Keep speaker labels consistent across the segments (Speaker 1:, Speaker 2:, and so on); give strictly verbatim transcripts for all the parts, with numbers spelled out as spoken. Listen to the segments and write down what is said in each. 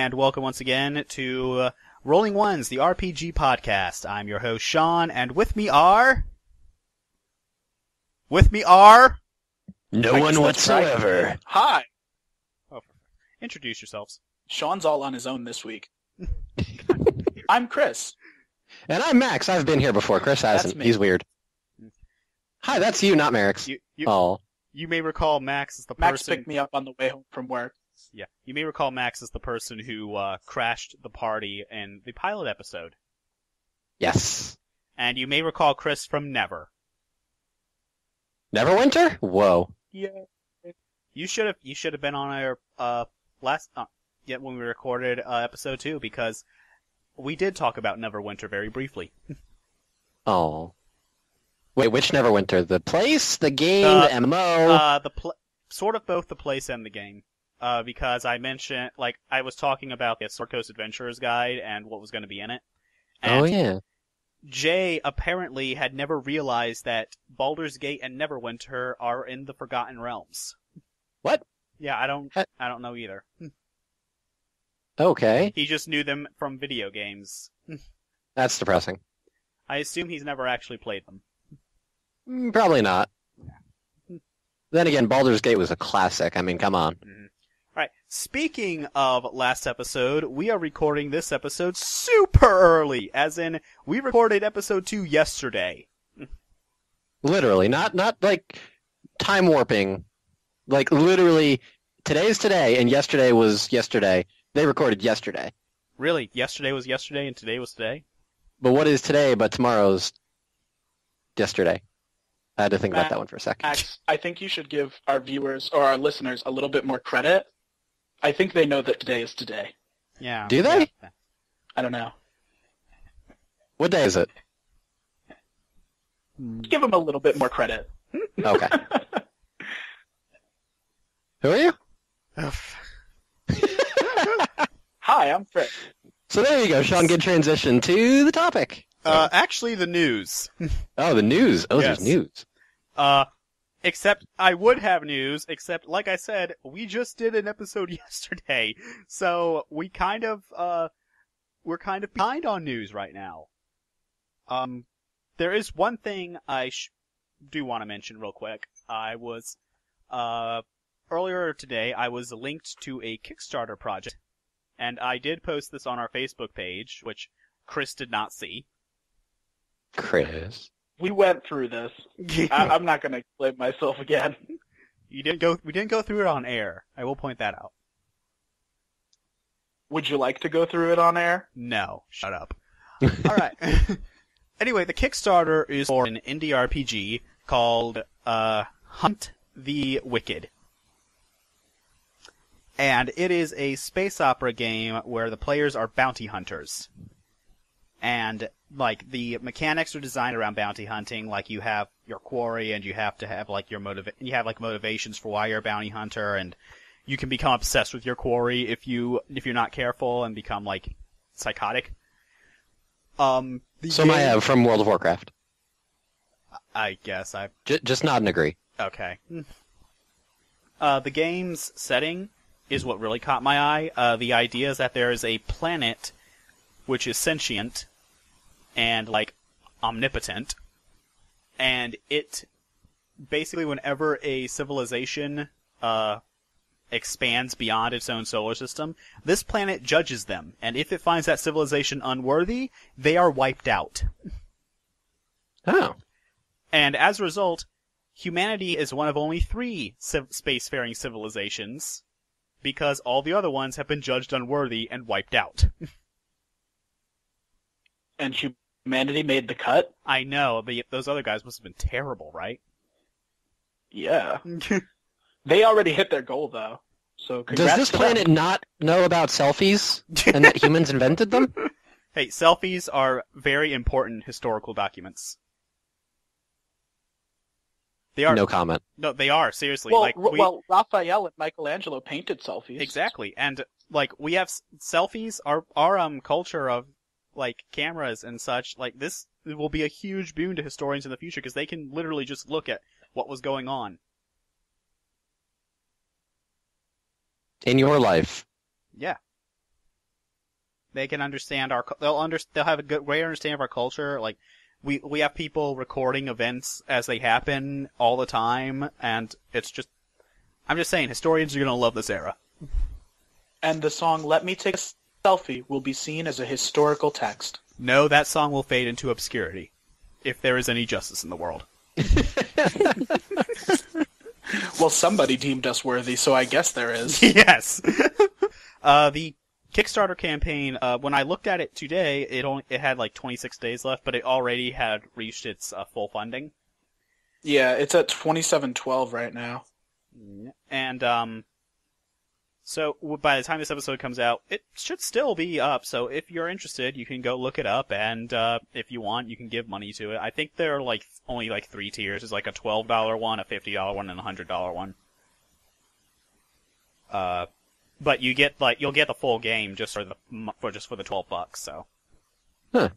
Speaker 1: and welcome once again to uh, Rolling Ones, the R P G podcast. I'm your host, Sean, and with me are... With me are...
Speaker 2: No one whatsoever.
Speaker 3: Right. Hi.
Speaker 1: Oh, introduce yourselves.
Speaker 3: Sean's all on his own this week. I'm Chris.
Speaker 2: And I'm Max. I've been here before. Chris hasn't. He's weird. Hi, that's you, not Merrick's.
Speaker 1: You, you,
Speaker 2: oh.
Speaker 1: You may recall Max as the
Speaker 3: Max
Speaker 1: person...
Speaker 3: picked me up on the way home from work.
Speaker 1: Yeah, you may recall Max as the person who uh, crashed the party in the pilot episode.
Speaker 2: Yes.
Speaker 1: And you may recall Chris from Never.
Speaker 2: Neverwinter? Whoa.
Speaker 3: Yeah.
Speaker 1: You should have you should have been on our uh last uh, yeah when we recorded uh, episode two, because we did talk about Neverwinter very briefly.
Speaker 2: Oh. Wait, which Neverwinter? The place, the game,
Speaker 1: Uh,
Speaker 2: the M M O?
Speaker 1: Uh, the pl- sort of both the place and the game. Uh, because I mentioned, like, I was talking about the Sword Coast Adventurer's Guide and what was going to be in it. And
Speaker 2: oh, yeah.
Speaker 1: Jay apparently had never realized that Baldur's Gate and Neverwinter are in the Forgotten Realms.
Speaker 2: What?
Speaker 1: Yeah, I don't,
Speaker 2: Uh,
Speaker 1: I don't know either.
Speaker 2: Okay.
Speaker 1: He just knew them from video games.
Speaker 2: That's depressing.
Speaker 1: I assume he's never actually played them.
Speaker 2: Mm, Probably not. Then again, Baldur's Gate was a classic. I mean, come on.
Speaker 1: Mm-hmm. Alright, speaking of last episode, we are recording this episode super early, as in, we recorded episode two yesterday.
Speaker 2: Literally. Not, not like, time warping. Like, literally, today's today, and yesterday was yesterday. They recorded yesterday.
Speaker 1: Really? Yesterday was yesterday, and today was today?
Speaker 2: But what is today but tomorrow's yesterday? I had to think about
Speaker 3: Max,
Speaker 2: that one for a second.
Speaker 3: Max, I think you should give our viewers or our listeners a little bit more credit. I think they know that today is today.
Speaker 1: Yeah.
Speaker 2: Do they?
Speaker 1: Yeah.
Speaker 3: I don't know.
Speaker 2: What day is it?
Speaker 3: Give them a little bit more credit.
Speaker 2: Okay. Who are you?
Speaker 3: Hi, I'm Chris.
Speaker 2: So there you go, Sean. Good transition to the topic.
Speaker 1: Uh, actually, the news.
Speaker 2: Oh, the news. Oh,
Speaker 1: Yes.
Speaker 2: there's news.
Speaker 1: Uh, except, I would have news, except, like I said, we just did an episode yesterday, so we kind of, uh, we're kind of behind on news right now. Um, there is one thing I sh- do want to mention real quick. I was, uh, earlier today, I was linked to a Kickstarter project, and I did post this on our Facebook page, which Chris did not see.
Speaker 2: Chris.
Speaker 3: We went through this. I- I'm not going to explain myself again.
Speaker 1: You didn't go, we didn't go through it on air. I will point that out.
Speaker 3: Would you like to go through it on air?
Speaker 1: No, shut up. Alright. Anyway, the Kickstarter is for an indie R P G called, uh, Hunt the Wicked. And it is a space opera game where the players are bounty hunters. And, like, the mechanics are designed around bounty hunting, like you have your quarry and you have to have, like, your motiva- you have, like, motivations for why you're a bounty hunter, and you can become obsessed with your quarry if you, if you're not careful and become, like, psychotic. Um, the
Speaker 2: So
Speaker 1: game-
Speaker 2: I have from World of Warcraft.
Speaker 1: I guess I,
Speaker 2: J- just nod and agree.
Speaker 1: okay. Uh, the game's setting is what really caught my eye. Uh, the idea is that there is a planet which is sentient and, like, omnipotent, and it, basically whenever a civilization, uh, expands beyond its own solar system, this planet judges them, and if it finds that civilization unworthy, they are wiped out.
Speaker 2: Oh.
Speaker 1: And as a result, humanity is one of only three civ- spacefaring civilizations, because all the other ones have been judged unworthy and wiped out.
Speaker 3: And humanity made the cut?
Speaker 1: I know, but those other guys must have been terrible, right?
Speaker 3: Yeah. They already hit their goal, though. So
Speaker 2: Does
Speaker 3: congrats
Speaker 2: this
Speaker 3: to
Speaker 2: planet
Speaker 3: them.
Speaker 2: not know about selfies and that humans invented them?
Speaker 1: Hey, selfies are very important historical documents. They are.
Speaker 2: No comment.
Speaker 1: No, they are, seriously.
Speaker 3: Well,
Speaker 1: like,
Speaker 3: r-
Speaker 1: we,
Speaker 3: well, Raphael and Michelangelo painted selfies.
Speaker 1: Exactly, and, like, we have s- selfies, our, our, um, culture of, like, cameras and such, like, this will be a huge boon to historians in the future, because they can literally just look at what was going on.
Speaker 2: In your life.
Speaker 1: Yeah. They can understand our. They'll under. They'll have a good, great understanding of our culture. Like we we have people recording events as they happen all the time, and it's just. I'm just saying, historians are gonna love this era.
Speaker 3: And the song "Let Me Take a Selfie" will be seen as a historical text.
Speaker 1: No, that song will fade into obscurity, if there is any justice in the world.
Speaker 3: Well, somebody deemed us worthy, so I guess there is.
Speaker 1: Yes. uh, the Kickstarter campaign. Uh, when I looked at it today, it only it had like twenty-six days left, but it already had reached its uh, full funding.
Speaker 3: Yeah, it's at twenty-seven twelve right now.
Speaker 1: And um, so by the time this episode comes out, it should still be up. So if you're interested, you can go look it up, and uh, if you want, you can give money to it. I think there are like only like three tiers. There's like a twelve dollar one, a fifty dollar one, and a one hundred dollar one. Uh, but you get like you'll get the full game just for the for just for the twelve bucks. So.
Speaker 2: Huh.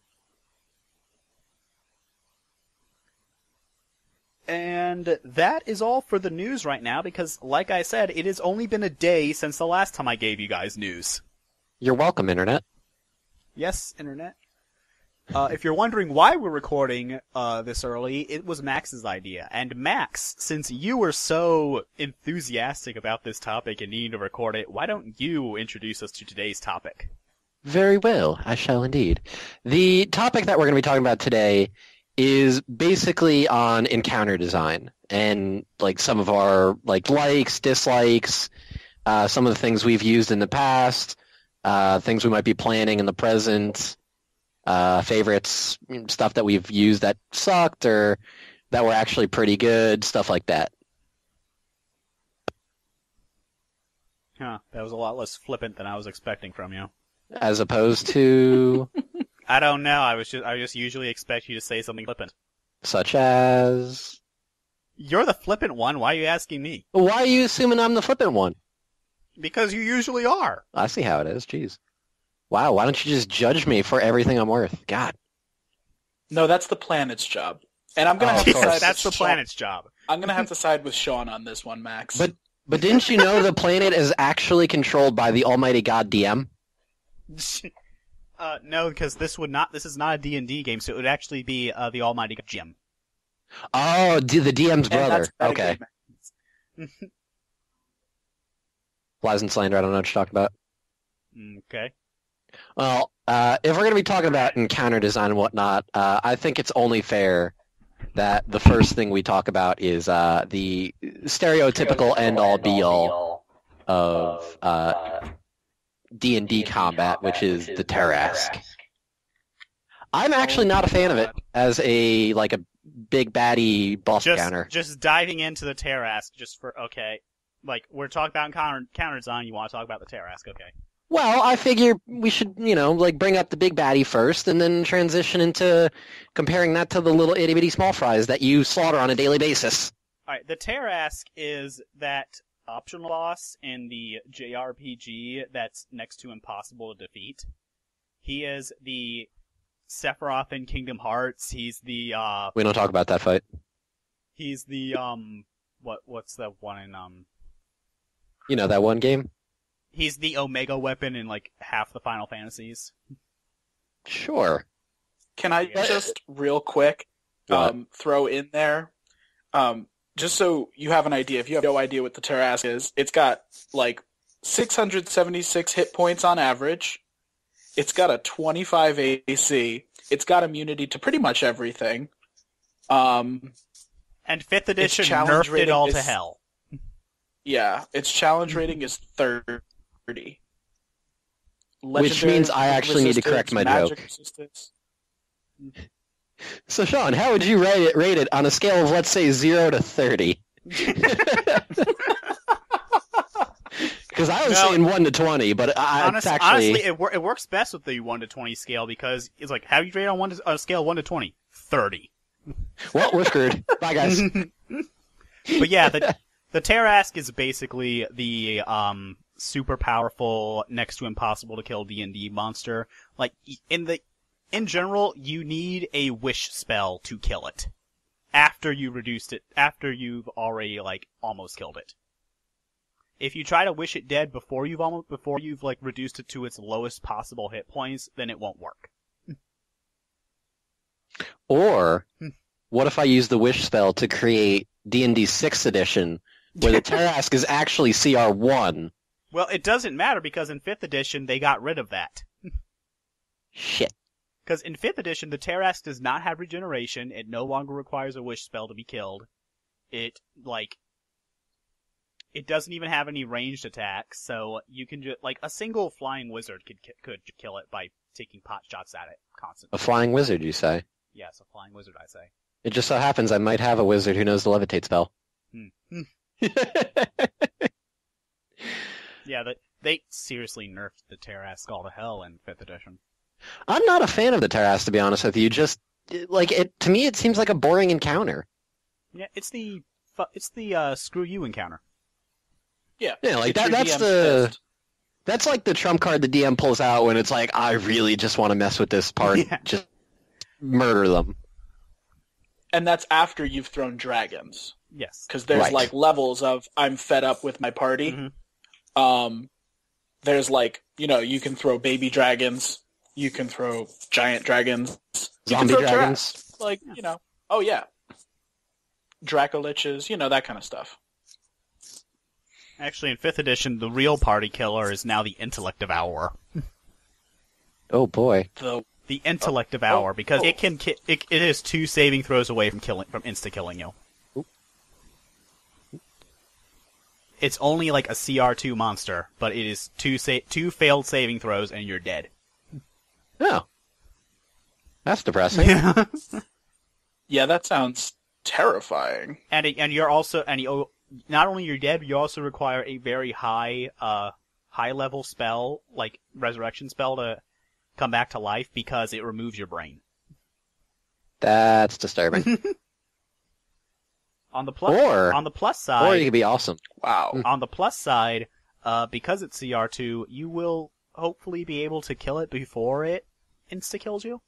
Speaker 1: And that is all for the news right now, because, like I said, it has only been a day since the last time I gave you guys news.
Speaker 2: You're welcome, Internet.
Speaker 1: Yes, Internet. Uh, if you're wondering why we're recording uh, this early, it was Max's idea. And Max, since you were so enthusiastic about this topic and needing to record it, why don't you introduce us to today's topic?
Speaker 2: Very well, I shall indeed. The topic that we're going to be talking about today is basically on encounter design and like some of our like likes, dislikes, uh, some of the things we've used in the past, uh, things we might be planning in the present, uh, favorites, stuff that we've used that sucked or that were actually pretty good, stuff like that.
Speaker 1: Huh, that was a lot less flippant than I was expecting from you.
Speaker 2: As opposed to...
Speaker 1: I don't know. I was just I just usually expect you to say something flippant.
Speaker 2: Such as...
Speaker 1: You're the flippant one. Why are you asking me?
Speaker 2: Why are you assuming I'm the flippant one?
Speaker 1: Because you usually are.
Speaker 2: I see how it is. Jeez. Wow, why don't you just judge me for everything I'm worth? God.
Speaker 3: No, that's the planet's job. And I'm going to
Speaker 2: Oh,
Speaker 3: have
Speaker 2: of
Speaker 3: to
Speaker 2: course.
Speaker 3: side
Speaker 1: That's the
Speaker 3: with Sean.
Speaker 1: planet's job.
Speaker 3: I'm going to have to side with Sean on this one, Max.
Speaker 2: But but didn't you know the planet is actually controlled by the almighty god D M?
Speaker 1: uh, no, because this would not. This is not a D and D game, so it would actually be uh, the Almighty Jim.
Speaker 2: Oh, D- the D M's
Speaker 3: And
Speaker 2: brother.
Speaker 3: that's not a
Speaker 2: Okay.
Speaker 3: game.
Speaker 2: Lies and slander, I don't know what you're talking about.
Speaker 1: Okay.
Speaker 2: Well, uh, if we're going to be talking about encounter design and whatnot, uh, I think it's only fair that the first thing we talk about is uh, the stereotypical end-all be-all of uh, D and D combat, which is the Tarrasque. I'm actually not a fan of it as a like a big baddie boss
Speaker 1: Just,
Speaker 2: counter.
Speaker 1: just diving into the Tarrasque, just for okay. Like we're talking about counter counter design. You want to talk about the Tarrasque? Okay.
Speaker 2: Well, I figure we should, you know, like bring up the big baddie first and then transition into comparing that to the little itty-bitty small fries that you slaughter on a daily basis.
Speaker 1: All right. The Tarrasque is that optional boss in the J R P G that's next to impossible to defeat. He is the Sephiroth in Kingdom Hearts. He's the uh
Speaker 2: We don't talk about that fight.
Speaker 1: he's the um what what's the one in um
Speaker 2: You know, that one game?
Speaker 1: he's the Omega weapon in like half the Final Fantasies.
Speaker 2: Sure.
Speaker 3: Can I
Speaker 1: Yeah.
Speaker 3: just real quick
Speaker 2: What?
Speaker 3: um, throw in there, um, just so you have an idea, if you have no idea what the Tarrasque is, it's got like six hundred seventy-six hit points on average. It's got a twenty-five A C. It's got immunity to pretty much everything. Um,
Speaker 1: And fifth edition
Speaker 3: challenge
Speaker 1: nerfed it
Speaker 3: rating
Speaker 1: all
Speaker 3: is-
Speaker 1: to hell.
Speaker 3: yeah, its challenge rating is thirty.
Speaker 2: Which means I actually need to correct my
Speaker 3: magic
Speaker 2: joke.
Speaker 3: resistance.
Speaker 2: So, Sean, how would you rate it, rate it on a scale of, let's say, zero to thirty? Because I was
Speaker 1: No.
Speaker 2: saying one to twenty, but I,
Speaker 1: Honest,
Speaker 2: it's actually...
Speaker 1: Honestly, it, wor- it works best with the one to twenty scale because it's like, how do you rate on one to, on a scale of one to twenty? thirty.
Speaker 2: Well, we're screwed. Bye, guys.
Speaker 1: But yeah, the the Tarrasque is basically the um super powerful, next to impossible to kill D and D monster. Like in the in general, you need a wish spell to kill it after you reduced it, after you've already like almost killed it. if you try to wish it dead before you've almost before you've like reduced it to its lowest possible hit points, then it won't work.
Speaker 2: Or, what if I use the wish spell to create D and D sixth edition, where the Tarrasque is actually C R one?
Speaker 1: Well, it doesn't matter because in fifth edition they got rid of that.
Speaker 2: Shit.
Speaker 1: Because in fifth edition, the Tarrasque does not have regeneration. It no longer requires a wish spell to be killed. It, like, it doesn't even have any ranged attacks, so you can just, like, a single flying wizard could could kill it by taking pot shots at it constantly.
Speaker 2: A flying wizard, you say?
Speaker 1: Yes, a flying wizard, I say.
Speaker 2: It just so happens I might have a wizard who knows the levitate spell.
Speaker 1: Hmm. Yeah, the, they seriously nerfed the Tarrasque all to hell in fifth edition.
Speaker 2: I'm not a fan of the Tarrasque, to be honest with you. Just, like, it to me it seems like a boring encounter.
Speaker 1: Yeah, it's the fu- it's the uh, screw you encounter.
Speaker 3: Yeah,
Speaker 2: Yeah, like,
Speaker 3: It's
Speaker 2: that.
Speaker 3: your
Speaker 2: that's
Speaker 3: D M's
Speaker 2: the...
Speaker 3: fist.
Speaker 2: That's like the trump card the D M pulls out when it's like, I really just want to mess with this part.
Speaker 1: Yeah.
Speaker 2: Just murder them.
Speaker 3: And that's after you've thrown dragons.
Speaker 1: Yes.
Speaker 3: Because there's
Speaker 2: Right.
Speaker 3: like levels of I'm fed up with my party.
Speaker 1: Mhm.
Speaker 3: Um, there's like, you know, you can throw baby dragons. You can throw giant dragons. You can
Speaker 2: Zombie
Speaker 3: throw
Speaker 2: dragons.
Speaker 3: Tarrasques. Like, you know, oh yeah. Dracoliches, you know, that kind of stuff.
Speaker 1: Actually, in fifth edition, the real party killer is now the Intellect Devourer.
Speaker 2: Oh boy.
Speaker 3: The
Speaker 1: The Intellect Devourer, because
Speaker 3: oh.
Speaker 1: it can ki- it, it is two saving throws away from killing from insta killing you.
Speaker 2: Oop.
Speaker 1: It's only like a C R two monster, but it is two sa- two failed saving throws and you're dead.
Speaker 2: Oh. That's depressing.
Speaker 1: Yeah.
Speaker 3: yeah, that sounds terrifying.
Speaker 1: and it, and you're also and you not only you're dead, but you also require a very high uh high level spell like resurrection spell to come back to life because it removes your brain.
Speaker 2: That's disturbing.
Speaker 1: On the plus
Speaker 2: Or-
Speaker 1: on the plus
Speaker 2: Or
Speaker 1: side,
Speaker 2: you could be awesome.
Speaker 3: Wow.
Speaker 1: on the plus side, uh, because it's C R two, you will hopefully be able to kill it before it insta kills you.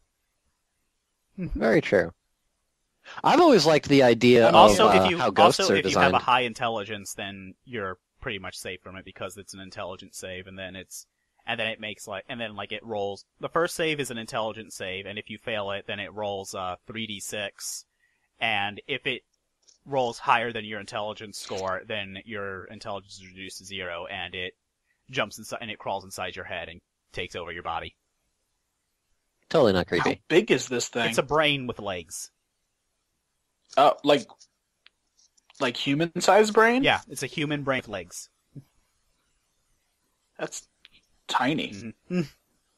Speaker 2: Very true. I've always liked the idea
Speaker 1: And
Speaker 2: of
Speaker 1: also,
Speaker 2: uh,
Speaker 1: if you
Speaker 2: how ghosts
Speaker 1: also
Speaker 2: are
Speaker 1: if you have
Speaker 2: designed.
Speaker 1: a high intelligence, then you're pretty much safe from it because it's an intelligence save, and then it's and then it makes like and then like it rolls. The first save is an intelligence save, and if you fail it, then it rolls uh three d six, and if it rolls higher than your intelligence score, then your intelligence is reduced to zero, and it jumps inside and it crawls inside your head and takes over your body.
Speaker 2: Totally not
Speaker 3: How
Speaker 2: creepy.
Speaker 3: big is this thing?
Speaker 1: It's a brain with legs.
Speaker 3: uh, like like human sized brain?
Speaker 1: Yeah, it's a human brain with legs.
Speaker 3: That's tiny.
Speaker 1: Mhm.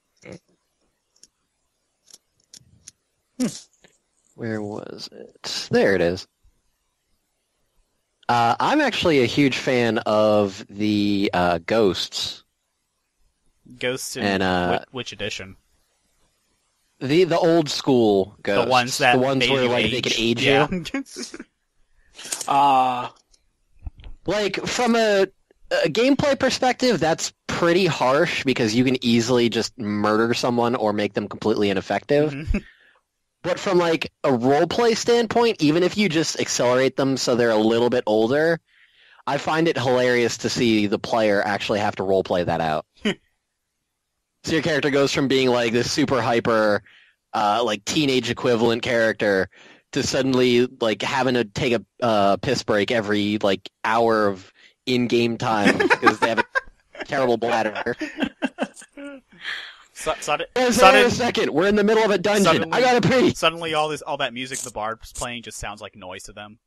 Speaker 2: Where was it? There it is. Uh, I'm actually a huge fan of the uh, ghosts.
Speaker 1: Ghosts in
Speaker 2: And, uh,
Speaker 1: whi- which edition?
Speaker 2: The the old school ghosts.
Speaker 1: The ones that
Speaker 2: the ones
Speaker 1: made
Speaker 2: where
Speaker 1: you
Speaker 2: like
Speaker 1: age.
Speaker 2: they could age
Speaker 1: yeah.
Speaker 2: you.
Speaker 3: Uh,
Speaker 2: Like from a, a gameplay perspective, that's pretty harsh because you can easily just murder someone or make them completely ineffective.
Speaker 1: Mhm.
Speaker 2: But from like a roleplay standpoint, even if you just accelerate them so they're a little bit older, I find it hilarious to see the player actually have to roleplay that out. So your character goes from being like this super hyper, uh, like teenage equivalent character to suddenly like having to take a uh, piss break every like hour of in-game time because they have a terrible bladder.
Speaker 1: Su- sudden,
Speaker 2: Wait a
Speaker 1: sudden,
Speaker 2: second, we're in the middle of a dungeon.
Speaker 1: Suddenly-
Speaker 2: I gotta pee.
Speaker 1: suddenly, all this, all that music the bard's playing just sounds like noise to them.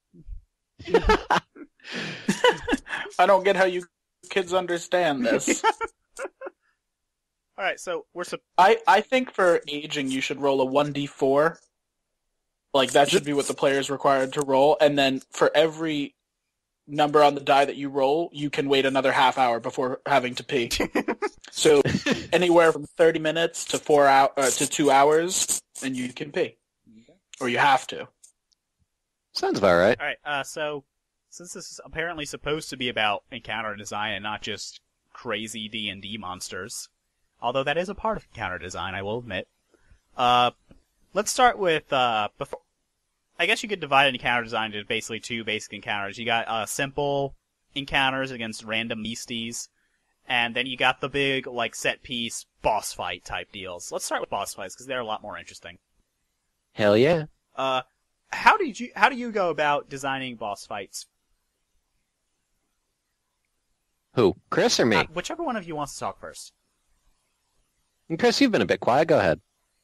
Speaker 3: I don't get how you kids understand this.
Speaker 1: All right, so we're sup-
Speaker 3: I, I think for aging, you should roll a one d four. Like, that should be what the player is required to roll. And then for every number on the die that you roll, you can wait another half hour before having to pee. So anywhere from thirty minutes to four hour, uh, to two hours, and you can pee. Or you have to.
Speaker 2: Sounds about right.
Speaker 1: all right. Uh, so since this is apparently supposed to be about encounter design and not just crazy D and D monsters, although that is a part of encounter design, I will admit. Uh, let's start with uh before. I guess you could divide encounter design into basically two basic encounters. You got uh simple encounters against random beasties, and then you got the big, like, set piece boss fight type deals. Let's start with boss fights, because they're a lot more interesting.
Speaker 2: Hell yeah.
Speaker 1: Uh, how did you, how do you go about designing boss fights?
Speaker 2: Who? Chris or me?
Speaker 1: Uh, whichever one of you wants to talk first.
Speaker 2: Chris, you've been a bit quiet. Go ahead.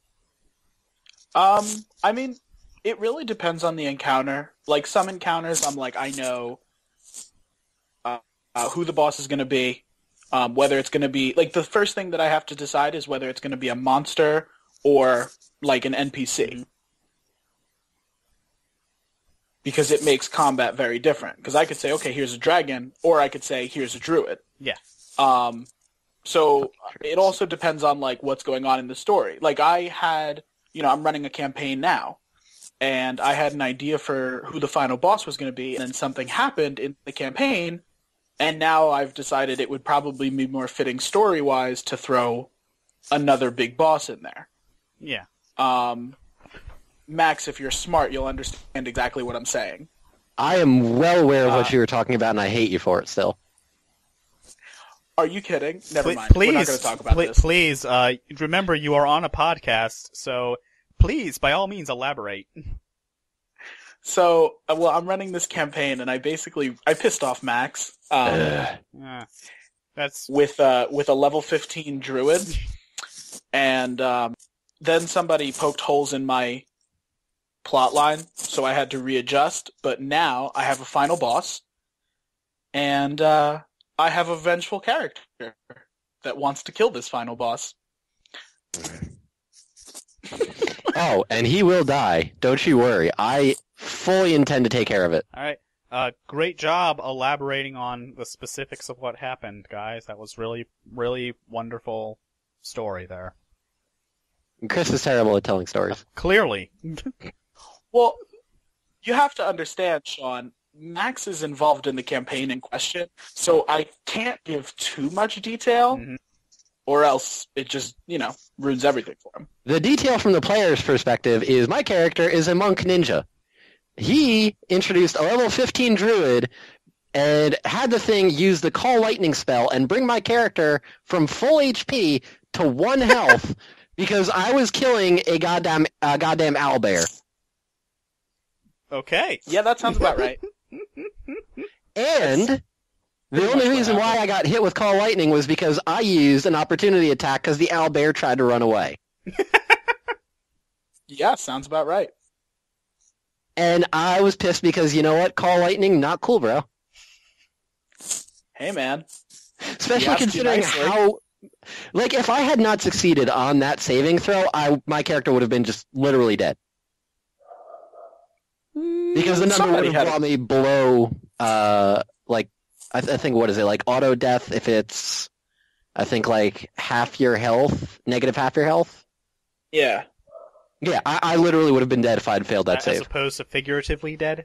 Speaker 3: Um, I mean, it really depends on the encounter. Like, some encounters, I'm like, I know uh, uh, who the boss is going to be, um, whether it's going to be... Like, the first thing that I have to decide is whether it's going to be a monster or, like, an N P C. Because it makes combat very different. Because I could say, okay, here's a dragon, or I could say, here's a druid.
Speaker 1: Yeah.
Speaker 3: Um, so it also depends on, like, what's going on in the story. Like, I had... You know, I'm running a campaign now, and I had an idea for who the final boss was going to be, and then something happened in the campaign, and now I've decided it would probably be more fitting story-wise to throw another big boss in there.
Speaker 1: Yeah.
Speaker 3: Um, Max, if you're smart, you'll understand exactly what I'm saying.
Speaker 2: I am well aware of what
Speaker 3: Uh,
Speaker 2: you were talking about, and I hate you for it still.
Speaker 3: Are you kidding? Never
Speaker 1: Pl-
Speaker 3: mind.
Speaker 1: Please,
Speaker 3: We're not going to talk about
Speaker 1: pl-
Speaker 3: this.
Speaker 1: please, uh, remember you are on a podcast, so please, by all means, elaborate.
Speaker 3: So, uh, well, I'm running this campaign, and I basically I pissed off Max um,
Speaker 2: Ugh.
Speaker 1: Uh, that's
Speaker 3: with uh, with a level fifteen druid, and um, then somebody poked holes in my plot line, so I had to readjust. But now I have a final boss, and uh, I have a vengeful character that wants to kill this final boss.
Speaker 2: Oh, and he will die. Don't you worry. I fully intend to take care of it.
Speaker 1: all right. Uh, great job elaborating on the specifics of what happened, guys. That was really, really wonderful story there.
Speaker 2: Chris is terrible at telling stories.
Speaker 1: Clearly.
Speaker 3: Well, you have to understand, Sean, Max is involved in the campaign in question, so I can't give too much detail,
Speaker 1: Mhm.
Speaker 3: or else it just, you know, ruins everything for him.
Speaker 2: The detail from the player's perspective is my character is a monk ninja. He introduced a level fifteen druid and had the thing use the call lightning spell and bring my character from full H P to one health because I was killing a goddamn uh, goddamn owlbear.
Speaker 1: Okay.
Speaker 3: Yeah, that sounds about right.
Speaker 2: And the
Speaker 3: pretty
Speaker 2: only
Speaker 3: much what
Speaker 2: reason why
Speaker 3: happened.
Speaker 2: I got hit with call lightning was because I used an opportunity attack because the owlbear tried to run away.
Speaker 3: Yeah, sounds about right.
Speaker 2: And I was pissed because, you know what? Call lightning, not cool, bro.
Speaker 3: Hey, man.
Speaker 2: Especially
Speaker 3: asked you
Speaker 2: considering
Speaker 3: nicely.
Speaker 2: how... Like, if I had not succeeded on that saving throw, I my character would have been just literally dead. Because the number
Speaker 3: Somebody
Speaker 2: would have
Speaker 3: had
Speaker 2: brought me below, uh, like, I, th- I think, what is it, like, auto death if it's, I think, like, half your health, negative half your health?
Speaker 3: Yeah.
Speaker 2: Yeah, I, I literally would have been dead if I'd failed that
Speaker 1: As
Speaker 2: save.
Speaker 1: opposed to figuratively dead.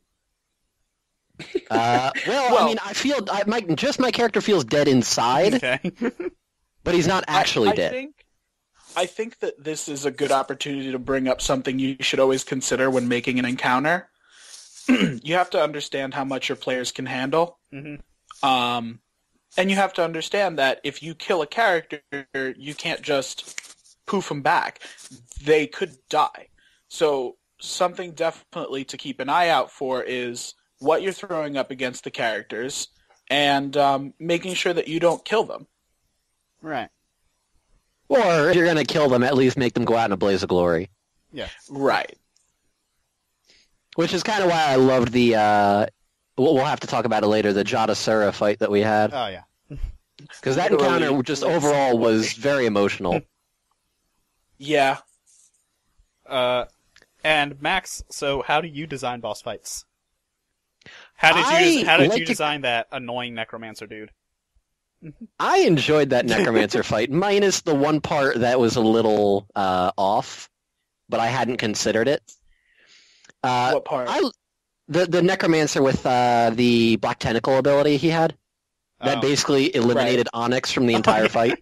Speaker 2: Uh, well, I
Speaker 3: Well-
Speaker 2: mean, I feel, I, my, just my character feels dead inside,
Speaker 1: Okay.
Speaker 2: but he's not actually
Speaker 3: I, I
Speaker 2: dead.
Speaker 3: Think, I think that this is a good opportunity to bring up something you should always consider when making an encounter. You have to understand how much your players can handle.
Speaker 1: hmm
Speaker 3: Um, and you have to understand that if you kill a character, you can't just poof them back. They could die. So something definitely to keep an eye out for is what you're throwing up against the characters and um, making sure that you don't kill them.
Speaker 1: Right.
Speaker 2: Or, if you're gonna kill them, at least make them go out in a blaze of glory.
Speaker 3: Right.
Speaker 2: Which is kind of why I loved the, uh, we'll we'll have to talk about it later, the Jatasura fight that we had.
Speaker 1: Oh, yeah.
Speaker 2: Because that
Speaker 3: Literally,
Speaker 2: encounter just
Speaker 3: like,
Speaker 2: overall was very emotional.
Speaker 3: Yeah.
Speaker 1: Uh, and Max, so how do you design boss fights? How did you
Speaker 2: I
Speaker 1: How did
Speaker 2: like
Speaker 1: you
Speaker 2: to-
Speaker 1: design that annoying necromancer dude?
Speaker 2: I enjoyed that Necromancer fight, minus the one part that was a little uh, off, but I hadn't considered it. Uh,
Speaker 3: What part?
Speaker 2: I the the Necromancer with uh, the Black Tentacle ability he had that
Speaker 1: Oh.
Speaker 2: basically eliminated Onyx from the entire fight.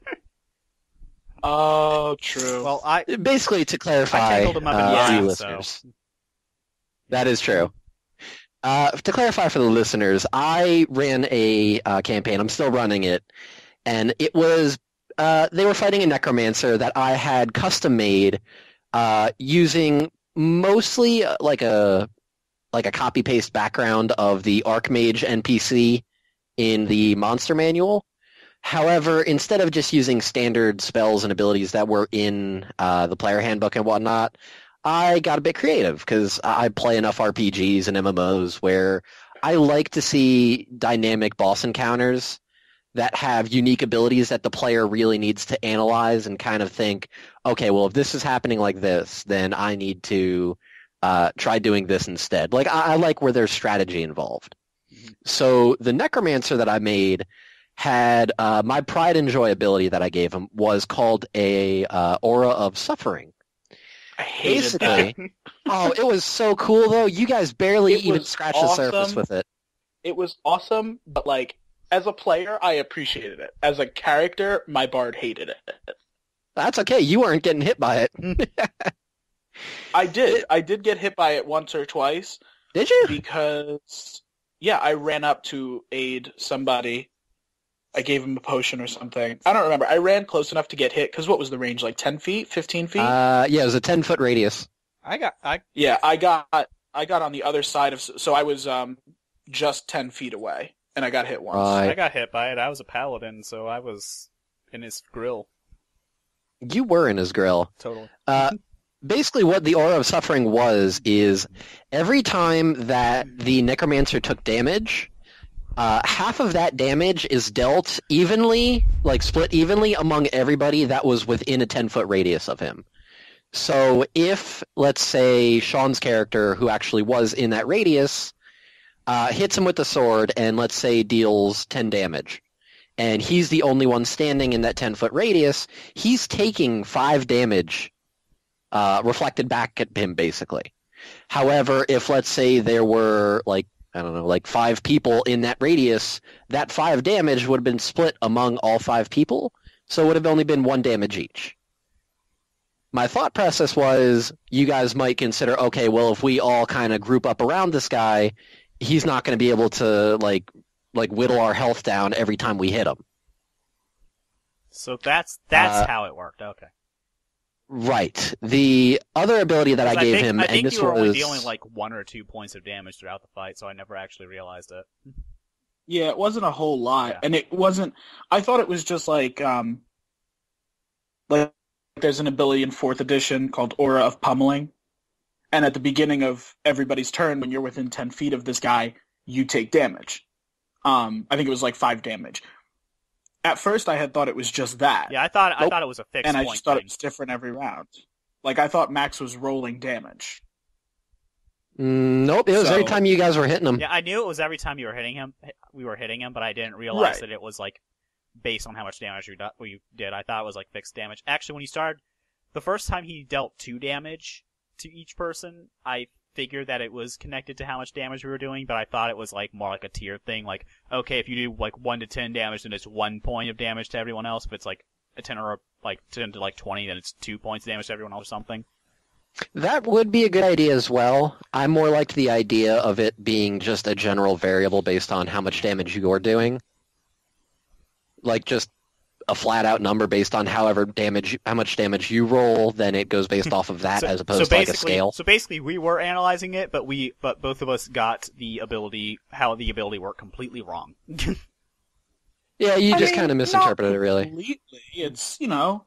Speaker 3: Oh, true.
Speaker 1: Well, I
Speaker 2: Basically, to clarify,
Speaker 1: I tangled him up in
Speaker 2: uh,
Speaker 1: the
Speaker 2: for you
Speaker 1: ass,
Speaker 2: listeners, that is true. Uh, to clarify for the listeners, I ran a uh, campaign. I'm still running it, and it was uh, they were fighting a necromancer that I had custom made uh, using mostly uh, like a like a copy paste background of the Archmage N P C in the monster manual. However, instead of just using standard spells and abilities that were in uh, the player handbook and whatnot, I got a bit creative because I play enough R P Gs and M M Os where I like to see dynamic boss encounters that have unique abilities that the player really needs to analyze and kind of think, okay, well, if this is happening like this, then I need to uh, try doing this instead. Like, I, I like where there's strategy involved. So the Necromancer that I made had uh, my pride and joy ability that I gave him was called a uh, Aura of Suffering.
Speaker 3: I hated
Speaker 2: Basically,
Speaker 3: that.
Speaker 2: oh, it was so cool though. You guys barely
Speaker 3: It
Speaker 2: even
Speaker 3: was
Speaker 2: scratched the surface
Speaker 3: awesome.
Speaker 2: with it.
Speaker 3: It was awesome, but like as a player, I appreciated it. As a character, my bard hated it.
Speaker 2: That's okay. You weren't getting hit by it.
Speaker 3: I did. I did get hit by it once or twice
Speaker 2: Did you?
Speaker 3: because, yeah, I ran up to aid somebody. I gave him a potion or something. I don't remember. I ran close enough to get hit because what was the range? Like ten feet, fifteen feet?
Speaker 2: Uh, yeah, it was a ten foot radius.
Speaker 1: I got I
Speaker 3: yeah, I got I got on the other side of, so I was um just ten feet away, and I got hit once.
Speaker 2: Right.
Speaker 1: I got hit by it. I was a paladin, so I was in his grill.
Speaker 2: You were in his grill.
Speaker 1: Totally.
Speaker 2: Uh, basically, what the Aura of Suffering was is every time that the Necromancer took damage, uh, half of that damage is dealt evenly, like split evenly among everybody that was within a ten foot radius of him. So if, let's say, Sean's character, who actually was in that radius, uh, hits him with the sword and, let's say, deals ten damage, and he's the only one standing in that ten foot radius, he's taking five damage uh, reflected back at him, basically. However, if, let's say, there were, like, I don't know, like five people in that radius, that five damage would have been split among all five people, so it would have only been one damage each. My thought process was, you guys might consider, okay, well, if we all kind of group up around this guy, he's not going to be able to, like, like whittle our health down every time we hit him.
Speaker 1: So that's that's
Speaker 2: Uh,
Speaker 1: how it worked. Okay.
Speaker 2: Right. The other ability that I
Speaker 1: 'Cause
Speaker 2: gave
Speaker 1: think,
Speaker 2: him,
Speaker 1: I
Speaker 2: and
Speaker 1: think
Speaker 2: this
Speaker 1: you were
Speaker 2: was
Speaker 1: only dealing like one or two points of damage throughout the fight, so I never actually realized it.
Speaker 3: Yeah, it wasn't a whole lot,
Speaker 1: Yeah.
Speaker 3: and it wasn't. I thought it was just like, um, like there's an ability in fourth edition called Aura of Pummeling, and at the beginning of everybody's turn, when you're within ten feet of this guy, you take damage. Um, I think it was like five damage. At first, I had thought it was just that,
Speaker 1: Yeah, I thought I
Speaker 3: Nope.
Speaker 1: thought it was a fixed
Speaker 3: and I
Speaker 1: point
Speaker 3: just thought
Speaker 1: thing.
Speaker 3: it was different every round. Like I thought Max was rolling damage.
Speaker 2: Mm, nope, it was every
Speaker 3: So-
Speaker 2: time you guys were hitting him.
Speaker 1: Yeah, I knew it was every time you were hitting him. We were hitting him, but I didn't realize
Speaker 3: Right.
Speaker 1: that it was like based on how much damage you, do- you did. I thought it was like fixed damage. Actually, when you started, the first time he dealt two damage to each person, I figured that it was connected to how much damage we were doing, but I thought it was like more like a tier thing. Like, okay, if you do like one to ten damage, then it's one point of damage to everyone else. If it's like a ten or a, like ten to like twenty, then it's two points of damage to everyone else or something.
Speaker 2: That would be a good idea as well. I more liked the idea of it being just a general variable based on how much damage you're doing. Like just a flat out number based on however damage how much damage you roll, then it goes based off of that
Speaker 1: So-
Speaker 2: as
Speaker 1: so
Speaker 2: opposed to like a
Speaker 1: basically-
Speaker 2: scale.
Speaker 1: So basically, we were analyzing it, but we, but both of us got the ability, how the ability worked completely wrong.
Speaker 2: Yeah, you
Speaker 3: I
Speaker 2: just
Speaker 3: mean,
Speaker 2: kind of
Speaker 3: not
Speaker 2: misinterpreted it really.
Speaker 3: Completely. It's, you know,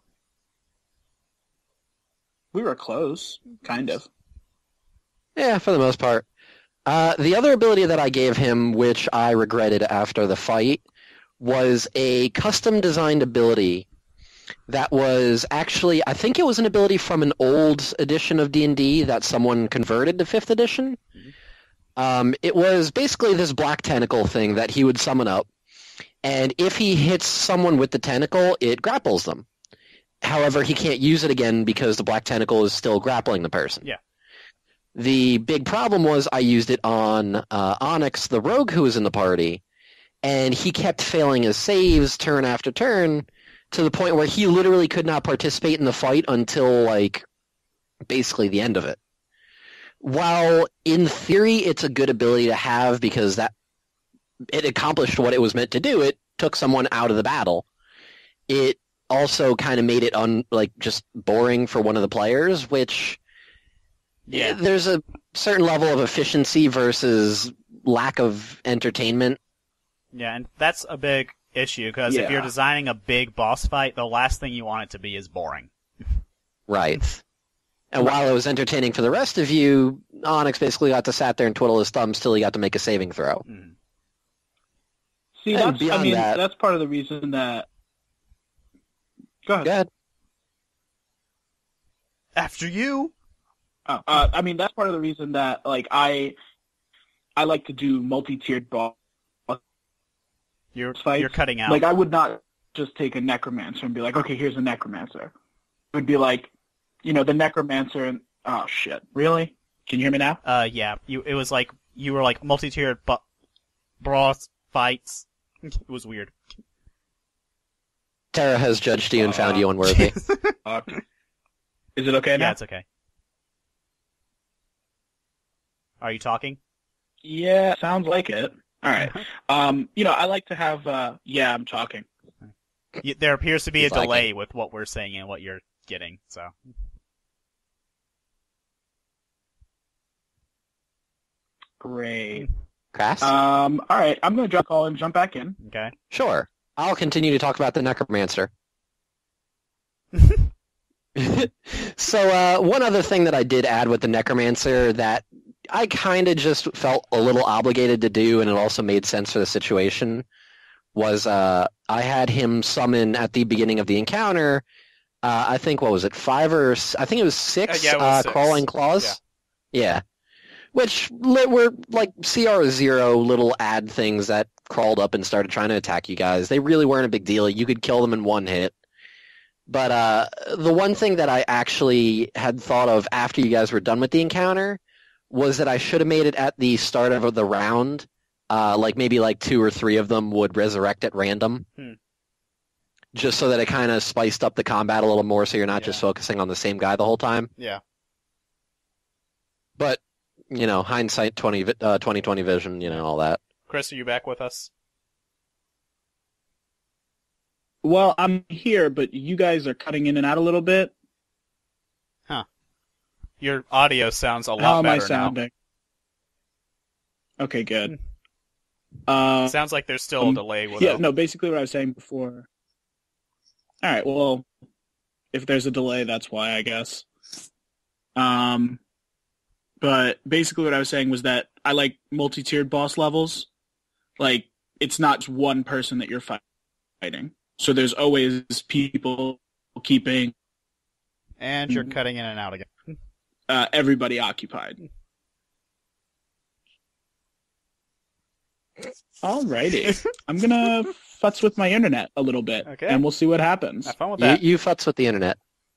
Speaker 3: we were close, kind of.
Speaker 2: Yeah, for the most part. Uh, the other ability that I gave him, which I regretted after the fight, was a custom-designed ability that was actually, I think it was an ability from an old edition of D and D that someone converted to fifth edition. Um, it was basically this black tentacle thing that he would summon up, and if he hits someone with the tentacle, it grapples them. However, he can't use it again because the black tentacle is still grappling the person.
Speaker 1: Yeah.
Speaker 2: The big problem was I used it on uh, Onyx, the rogue who was in the party, and he kept failing his saves turn after turn to the point where he literally could not participate in the fight until, like, basically the end of it. while in theory it's a good ability to have because that it accomplished what it was meant to do, it took someone out of the battle. It also kind of made it un like just boring for one of the players, which
Speaker 1: Yeah.
Speaker 2: there's a certain level of efficiency versus lack of entertainment.
Speaker 1: Yeah, and that's a big issue, because if
Speaker 3: Yeah.
Speaker 1: you're designing a big boss fight, the last thing you want it to be is boring.
Speaker 2: Right. And while it was entertaining for the rest of you, Onyx basically got to sat there and twiddle his thumbs till he got to make a saving throw.
Speaker 1: Mhm.
Speaker 4: See,
Speaker 2: And
Speaker 4: that's I
Speaker 2: beyond
Speaker 4: mean
Speaker 2: that-
Speaker 4: that's part of the reason that. Go ahead.
Speaker 2: Go ahead.
Speaker 1: After you!
Speaker 4: Oh, uh, I mean that's part of the reason that like I I like to do multi-tiered boss
Speaker 1: You're,
Speaker 4: fights.
Speaker 1: you're cutting out.
Speaker 4: Like I would not just take a necromancer and be like, okay, here's a necromancer. It would be like, you know, the necromancer and oh shit, really? Can you hear me now?
Speaker 1: Uh, yeah, you. It was like, you were like multi-tiered bu- boss fights. It was weird.
Speaker 2: Tara has judged you and found you unworthy.
Speaker 4: Uh, is it okay now?
Speaker 1: Yeah, it's okay. Are you talking?
Speaker 4: Yeah, sounds like it. All right. Um, you know, I like to have. Uh, yeah, I'm talking.
Speaker 1: Y- There appears to be a
Speaker 2: He's lagging.
Speaker 1: delay with what we're saying and what you're getting, so.
Speaker 4: Great.
Speaker 2: Crass?
Speaker 4: Um, all right, I'm gonna drop call and jump back in.
Speaker 1: Okay.
Speaker 2: Sure. I'll continue to talk about the Necromancer. So, uh, one other thing that I did add with the Necromancer that I kind of just felt a little obligated to do, and it also made sense for the situation, was uh, I had him summon at the beginning of the encounter, uh, I think, what was it, five or, s- I think it was six,
Speaker 1: Uh, yeah, it was
Speaker 2: uh,
Speaker 1: six.
Speaker 2: crawling claws? Yeah. Which li- were like C R zero little ad things that crawled up and started trying to attack you guys. They really weren't a big deal. You could kill them in one hit. But uh, the one thing that I actually had thought of after you guys were done with the encounter was that I should have made it at the start of the round. Uh, like maybe like two or three of them would resurrect at random.
Speaker 1: Hmm.
Speaker 2: Just so that it kind of spiced up the combat a little more so you're not just
Speaker 1: Yeah.
Speaker 2: focusing on the same guy the whole time.
Speaker 1: Yeah.
Speaker 2: But, you know, hindsight twenty, uh, twenty twenty vision, you know, all that.
Speaker 1: Chris, are you back with us?
Speaker 4: Well, I'm here, but you guys are cutting in and out a little bit.
Speaker 1: Your audio sounds a lot
Speaker 4: How am I
Speaker 1: better
Speaker 4: sounding? Okay, good.
Speaker 1: now.
Speaker 4: Uh,
Speaker 1: Sounds like there's still
Speaker 4: um,
Speaker 1: a delay with
Speaker 4: yeah,
Speaker 1: it.
Speaker 4: no, basically what I was saying before. All right, well, if there's a delay, that's why, I guess. Um, but basically what I was saying was that I like multi-tiered boss levels. Like, it's not just one person that you're fighting. So there's always people keeping
Speaker 1: And you're
Speaker 4: Mhm.
Speaker 1: cutting in and out again.
Speaker 4: uh, everybody occupied. Alrighty. I'm gonna futz with my internet a little bit,
Speaker 1: Okay.
Speaker 4: and we'll see what happens.
Speaker 1: Have fun with
Speaker 2: You,
Speaker 1: that.
Speaker 2: you futz with the internet.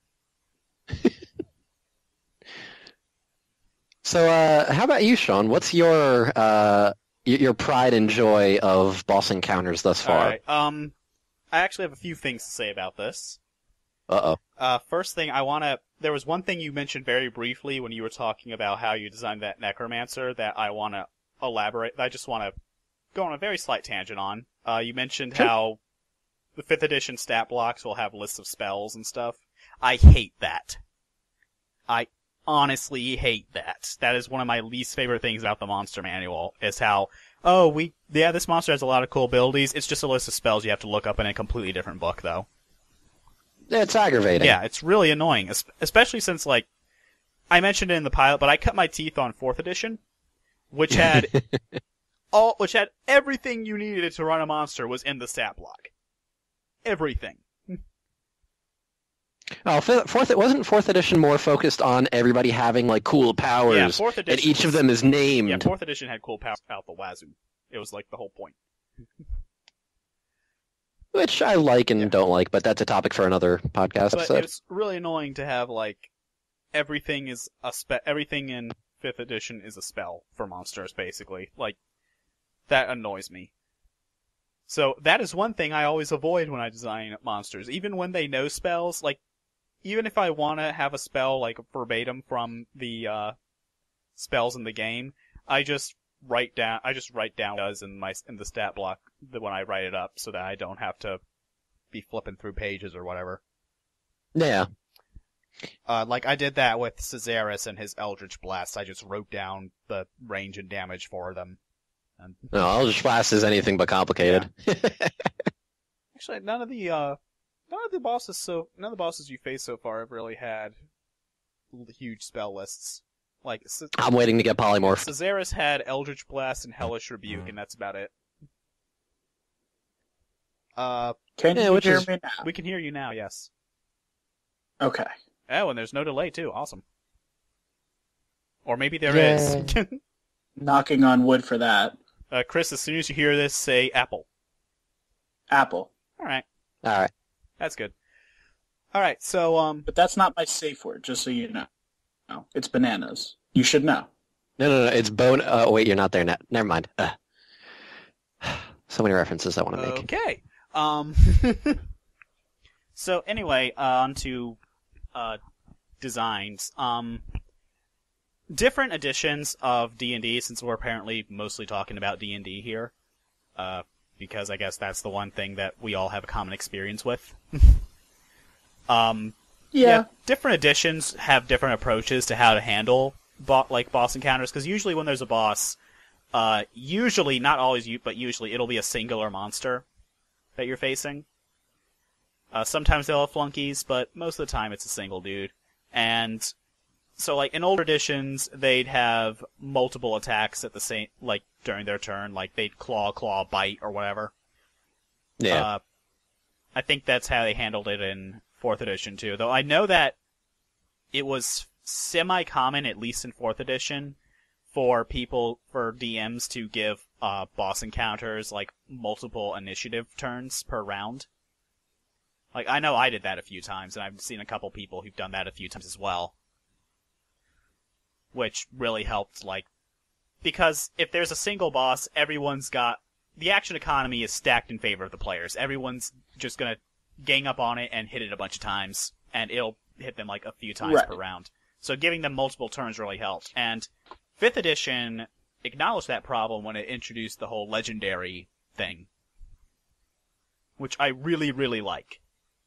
Speaker 2: So, uh, how about you, Sean? What's your uh, y- your pride and joy of boss encounters thus far?
Speaker 1: Alright, um, I actually have a few things to say about this.
Speaker 2: Uh-oh.
Speaker 1: Uh, first thing, I want to... There was one thing you mentioned very briefly when you were talking about how you designed that Necromancer that I want to elaborate... I just want to go on a very slight tangent on. Uh, you mentioned
Speaker 2: Sure.
Speaker 1: how the fifth edition stat blocks will have lists of spells and stuff. I hate that. I honestly hate that. That is one of my least favorite things about the monster manual, is how, oh, we... Yeah, this monster has a lot of cool abilities. It's just a list of spells you have to look up in a completely different book, though.
Speaker 2: It's aggravating.
Speaker 1: Yeah, it's really annoying, es- especially since, like, I mentioned it in the pilot, but I cut my teeth on fourth edition, which had all, which had everything you needed to run a monster was in the stat block. Everything.
Speaker 2: Oh, fifth, fourth, it wasn't fourth edition more focused on everybody having like cool powers,
Speaker 1: Yeah, fourth edition.
Speaker 2: and each of
Speaker 1: was-
Speaker 2: them is named.
Speaker 1: Yeah, fourth edition had cool powers out the wazoo. It was like the whole point.
Speaker 2: Which I like and
Speaker 1: Yeah.
Speaker 2: don't like, but that's a topic for another podcast
Speaker 1: But
Speaker 2: episode.
Speaker 1: it's really annoying to have like everything is a spe- everything in fifth edition is a spell for monsters, basically. Like that annoys me. So that is one thing I always avoid when I design monsters, even when they know spells. Like even if I want to have a spell like verbatim from the uh, spells in the game, I just write down I just write down does in my in the stat block when I write it up, so that I don't have to be flipping through pages or whatever.
Speaker 2: Yeah.
Speaker 1: Uh, like I did that with Caesarus and his Eldritch Blast. I just wrote down the range and damage for them. And...
Speaker 2: No, Eldritch Blast is anything but complicated. Yeah.
Speaker 1: Actually, none of the uh, none of the bosses so none of the bosses you face so far have really had huge spell lists. Like C-
Speaker 2: I'm waiting to get polymorph.
Speaker 1: Caesarus had Eldritch Blast and Hellish Rebuke, and that's about it. Uh,
Speaker 3: Can
Speaker 2: Yeah,
Speaker 3: you
Speaker 2: which
Speaker 3: hear
Speaker 2: is-
Speaker 3: me now?
Speaker 1: we can hear you now. Yes.
Speaker 3: Okay.
Speaker 1: Oh, and there's no delay too. Awesome. Or maybe there is.
Speaker 3: Knocking on wood for that.
Speaker 1: uh, Chris, as soon as you hear this, say apple.
Speaker 3: Apple.
Speaker 1: All right,
Speaker 2: All right.
Speaker 1: that's good. All right, so um,
Speaker 3: But that's not my safe word, just so you know. No, it's bananas. You should know.
Speaker 2: No, no, no. It's bone. Uh, wait, you're not there. Ne- Never mind. Uh. So many references I want to make.
Speaker 1: okay. Um, so anyway, uh, on to uh, designs. Um, different editions of D and D, since we're apparently mostly talking about D and D here, uh, because I guess that's the one thing that we all have a common experience with. um, yeah, different editions have different approaches to how to handle bo- like boss encounters, because usually when there's a boss, uh, usually, not always, you, but usually it'll be a singular monster that you're facing. Uh, sometimes they'll have flunkies, but most of the time it's a single dude. And so, like, in older editions, they'd have multiple attacks at the same, like, during their turn, like they'd claw, claw, bite, or whatever.
Speaker 2: Yeah.
Speaker 1: Uh, I think that's how they handled it in fourth edition, too. Though I know that it was semi-common, at least in fourth edition, for people, for D Ms to give uh, boss encounters, like, multiple initiative turns per round. Like, I know I did that a few times, and I've seen a couple people who've done that a few times as well. Which really helped, like, because if there's a single boss, everyone's got, the action economy is stacked in favor of the players. Everyone's just gonna gang up on it and hit it a bunch of times, and it'll hit them, like, a few times
Speaker 3: Right.
Speaker 1: per round. So giving them multiple turns really helped. And fifth edition acknowledged that problem when it introduced the whole legendary thing. Which I really, really like.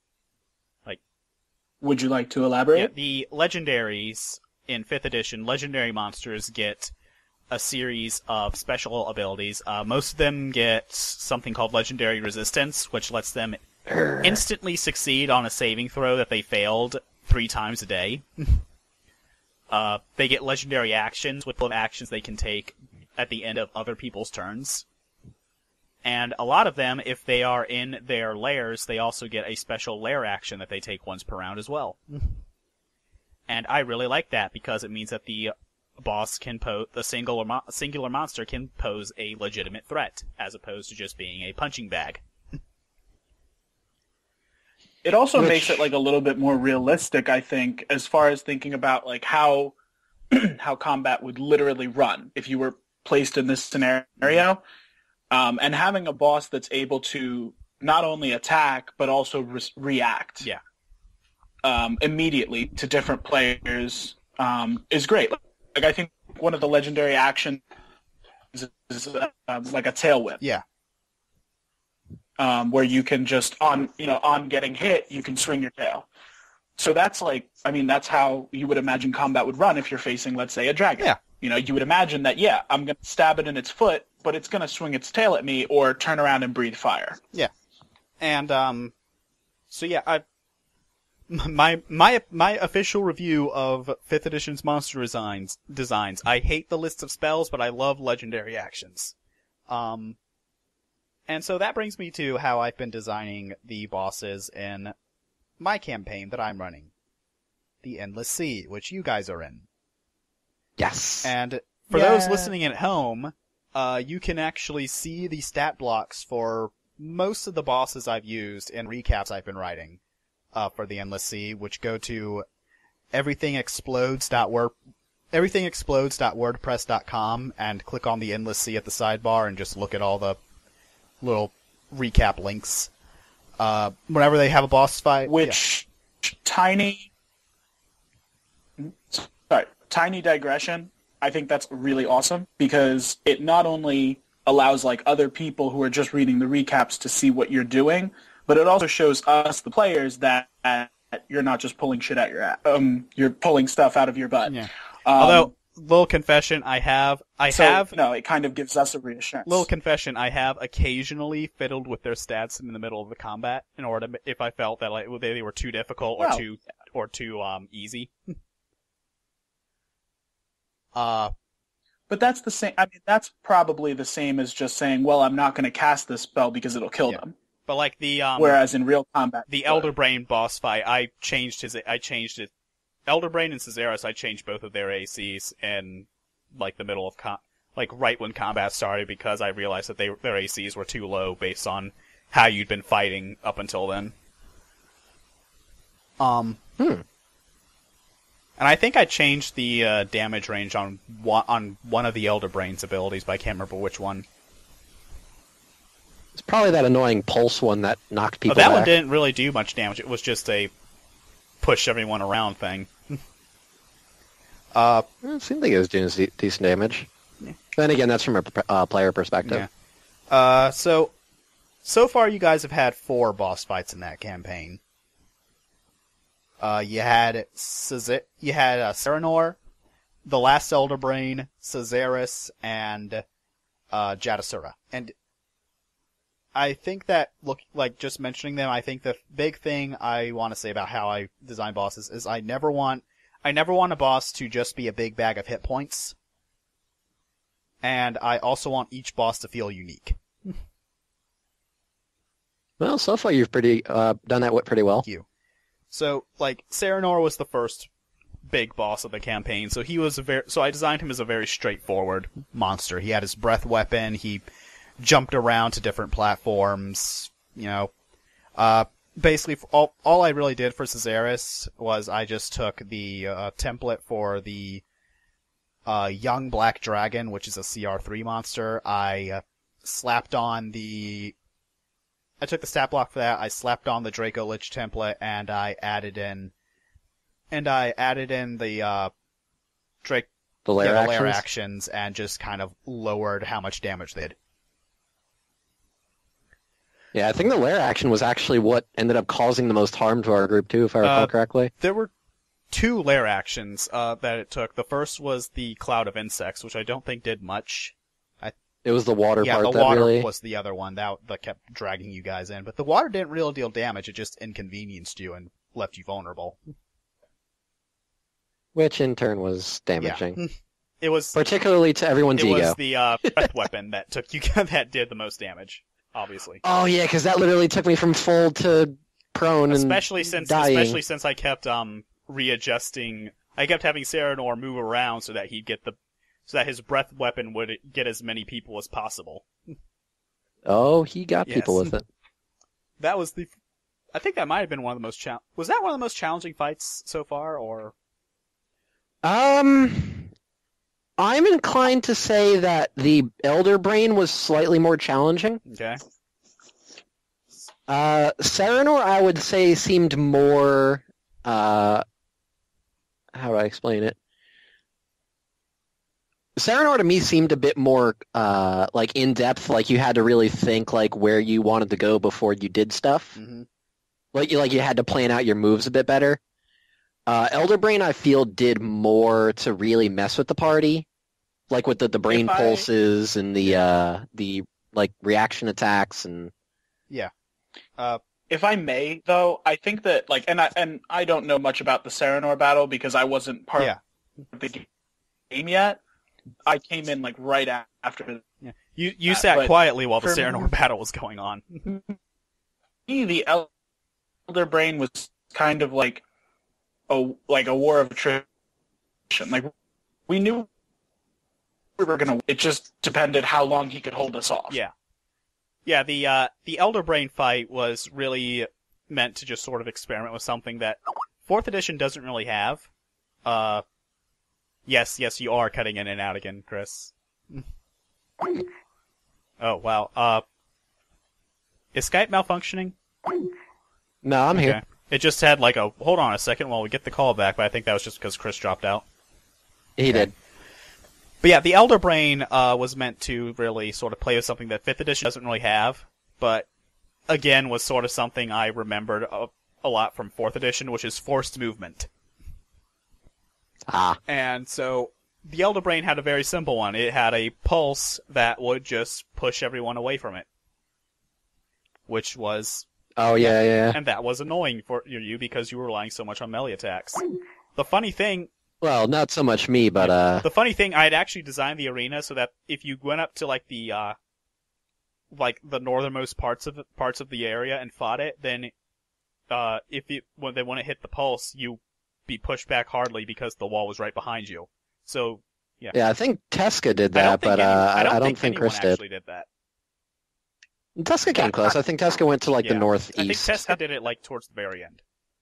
Speaker 3: Would you like to elaborate?
Speaker 1: Yeah, the legendaries in fifth edition, legendary monsters get a series of special abilities. Uh, most of them get something called legendary resistance, which lets them instantly succeed on a saving throw that they failed three times a day. uh, they get legendary actions, with actions they can take at the end of other people's turns. And a lot of them, if they are in their lairs, they also get a special lair action that they take once per round as well. And I really like that, because it means that the boss can pose, the single mo- singular monster can pose a legitimate threat, as opposed to just being a punching bag.
Speaker 3: It also
Speaker 2: Which-
Speaker 3: makes it like a little bit more realistic, I think, as far as thinking about like how how combat would literally run if you were placed in this scenario. Um, and having a boss that's able to not only attack but also re- react,
Speaker 1: Yeah.
Speaker 3: um, immediately to different players um, is great. Like I think one of the legendary actions is, is uh, like a tail whip.
Speaker 1: Yeah.
Speaker 3: Um, where you can just on you know on getting hit, you can swing your tail. So that's like, I mean, that's how you would imagine combat would run if you're facing, let's say, a dragon.
Speaker 1: Yeah.
Speaker 3: You know, you would imagine that, yeah, I'm going to stab it in its foot, but it's going to swing its tail at me or turn around and breathe fire.
Speaker 1: And, um, so yeah, I, my, my, my official review of fifth edition's monster designs, designs, I hate the list of spells, but I love legendary actions. Um, and so that brings me to how I've been designing the bosses in my campaign that I'm running. The Endless Sea, which you guys are in.
Speaker 2: Yes.
Speaker 1: And for
Speaker 3: Yeah.
Speaker 1: those listening at home, uh, you can actually see the stat blocks for most of the bosses I've used in recaps I've been writing uh, for the Endless Sea, which go to everythingexplodes.word everythingexplodes.wordpress dot com and click on the Endless Sea at the sidebar and just look at all the little recap links. Uh, whenever they have a boss fight,
Speaker 3: Which tiny, sorry, tiny digression. I think that's really awesome because it not only allows like other people who are just reading the recaps to see what you're doing, but it also shows us, the players, that you're not just pulling shit out your ass. Um, you're pulling stuff out of your butt.
Speaker 1: Yeah.
Speaker 3: Um,
Speaker 1: Although, little confession, I have, I
Speaker 3: so,
Speaker 1: have,
Speaker 3: no, it kind of gives us a reassurance.
Speaker 1: little confession, I have occasionally fiddled with their stats in the middle of the combat in order to, if I felt that like they, they were too difficult or
Speaker 3: Well,
Speaker 1: too or too um easy. uh,
Speaker 3: But that's the same. I mean, that's probably the same as just saying, "Well, I'm not going to cast this spell because it'll kill
Speaker 1: Yeah.
Speaker 3: them."
Speaker 1: but like the um,
Speaker 3: Whereas in real combat,
Speaker 1: the
Speaker 3: you
Speaker 1: Elder
Speaker 3: would.
Speaker 1: Brain boss fight, I changed his, I changed it. Elder Brain and Caesarus, I changed both of their A Cs in like the middle of com- like right when combat started because I realized that they their A Cs were too low based on how you'd been fighting up until then. Um.
Speaker 2: Hmm.
Speaker 1: And I think I changed the uh, damage range on one, on one of the Elder Brain's abilities, but I can't remember which one.
Speaker 2: It's probably that annoying pulse one that knocked
Speaker 1: Oh,
Speaker 2: people
Speaker 1: that
Speaker 2: back.
Speaker 1: one didn't really do much damage. It was just a push everyone around thing. uh,
Speaker 2: It seemed like it was doing de- decent damage.
Speaker 1: Yeah.
Speaker 2: Then again, that's from a uh, player perspective.
Speaker 1: yeah. Uh, so so far you guys have had four boss fights in that campaign. Uh, you had Caesar- you had uh, Serenor, the Last Elder Brain, Caesarus, and uh, Jatasura. And I think that, look, like just mentioning them, I think the big thing I want to say about how I design bosses is I never want, I never want a boss to just be a big bag of hit points. And I also want each boss to feel unique.
Speaker 2: Well, so far you've pretty uh, done that pretty well.
Speaker 1: Thank you. So, like, Serenor was the first big boss of the campaign, so he was a very, so I designed him as a very straightforward monster. He had his breath weapon, he jumped around to different platforms, you know. Uh, basically, all, all I really did for Caesarus was I just took the uh, template for the uh, Young Black Dragon, which is a C R three monster. I uh, slapped on the I took the stat block for that, I slapped on the Draco Lich template, and I added in, and I added in the, uh, Drake,
Speaker 2: The lair
Speaker 1: yeah, the lair
Speaker 2: actions.
Speaker 1: actions, and just kind of lowered how much damage they did.
Speaker 2: Yeah, I think the lair action was actually what ended up causing the most harm to our group too, if I recall
Speaker 1: Uh,
Speaker 2: correctly.
Speaker 1: There were two lair actions, uh, that it took. The first was the Cloud of Insects, which I don't think did much.
Speaker 2: It was the water
Speaker 1: yeah,
Speaker 2: part
Speaker 1: the
Speaker 2: that
Speaker 1: water
Speaker 2: really.
Speaker 1: was the other one that, that kept dragging you guys in. But the water didn't really deal damage, it just inconvenienced you and left you vulnerable.
Speaker 2: Which in turn was damaging.
Speaker 1: Yeah. It was
Speaker 2: Particularly to everyone's
Speaker 1: It
Speaker 2: ego.
Speaker 1: was the uh, breath weapon that took you that did the most damage, obviously.
Speaker 2: Oh yeah, because that literally took me from full to prone
Speaker 1: Especially
Speaker 2: and
Speaker 1: since,
Speaker 2: dying.
Speaker 1: especially since I kept um readjusting. I kept having Serenor move around so that he'd get the, so that his breath weapon would get as many people as possible.
Speaker 2: Oh, he got
Speaker 1: Yes.
Speaker 2: people with it.
Speaker 1: That was the. I think that might have been one of the most chal- Was that one of the most challenging fights so far, or?
Speaker 2: Um, I'm inclined to say that the Elder Brain was slightly more challenging.
Speaker 1: Okay.
Speaker 2: Uh, Serenor, I would say, seemed more. Uh, how do I explain it? Serenor to me seemed a bit more uh, like in depth. Like you had to really think like where you wanted to go before you did stuff.
Speaker 1: Mm-hmm.
Speaker 2: Like you like you had to plan out your moves a bit better. Uh, Elder Brain, I feel, did more to really mess with the party, like with the, the brain
Speaker 3: If I-
Speaker 2: pulses and the uh, the like reaction attacks and.
Speaker 1: Uh,
Speaker 3: If I may, though, I think that like, and I and I don't know much about the Serenor battle because I wasn't part
Speaker 1: Yeah.
Speaker 3: of the game yet. I came in like right a- after.
Speaker 1: yeah. You you
Speaker 3: Uh,
Speaker 1: sat
Speaker 3: but
Speaker 1: quietly while the
Speaker 3: for-
Speaker 1: Serenor battle was going on.
Speaker 3: Me, the Elder Brain was kind of like a like a war of attrition. Like we knew we were gonna. It just depended how long he could hold us off.
Speaker 1: Yeah. Yeah, the uh, the Elder Brain fight was really meant to just sort of experiment with something that fourth edition doesn't really have. Uh, yes, yes, you are cutting in and out again, Chris. Oh, wow. Uh, is Skype malfunctioning?
Speaker 2: No, I'm here.
Speaker 1: Okay. It just had like a, hold on a second while we get the call back, but I think that was just because Chris dropped out.
Speaker 2: He did.
Speaker 1: But yeah, the Elder Brain uh, was meant to really sort of play with something that fifth edition doesn't really have, but again was sort of something I remembered a, a lot from fourth edition, which is forced movement.
Speaker 2: Ah.
Speaker 1: And so the Elder Brain had a very simple one. It had a pulse that would just push everyone away from it, which was...
Speaker 2: Oh, yeah, yeah.
Speaker 1: And that was annoying for you because you were relying so much on melee attacks. The funny thing...
Speaker 2: Well, not so much me, but, uh...
Speaker 1: The funny thing, I had actually designed the arena so that if you went up to, like, the, uh... like, the northernmost parts of the, parts of the area and fought it, then, uh, if it, when they want to hit the pulse, you be pushed back hardly because the wall was right behind you. So, yeah.
Speaker 2: Yeah, I think Tesca did
Speaker 1: I don't
Speaker 2: that,
Speaker 1: think
Speaker 2: but,
Speaker 1: any-
Speaker 2: uh,
Speaker 1: I don't
Speaker 2: I don't
Speaker 1: think,
Speaker 2: think
Speaker 1: anyone
Speaker 2: Chris did.
Speaker 1: actually did that.
Speaker 2: Tesca came close. I think Tesca went to, like,
Speaker 1: Yeah.
Speaker 2: the northeast.
Speaker 1: I think Tesca did it, like, towards the very end.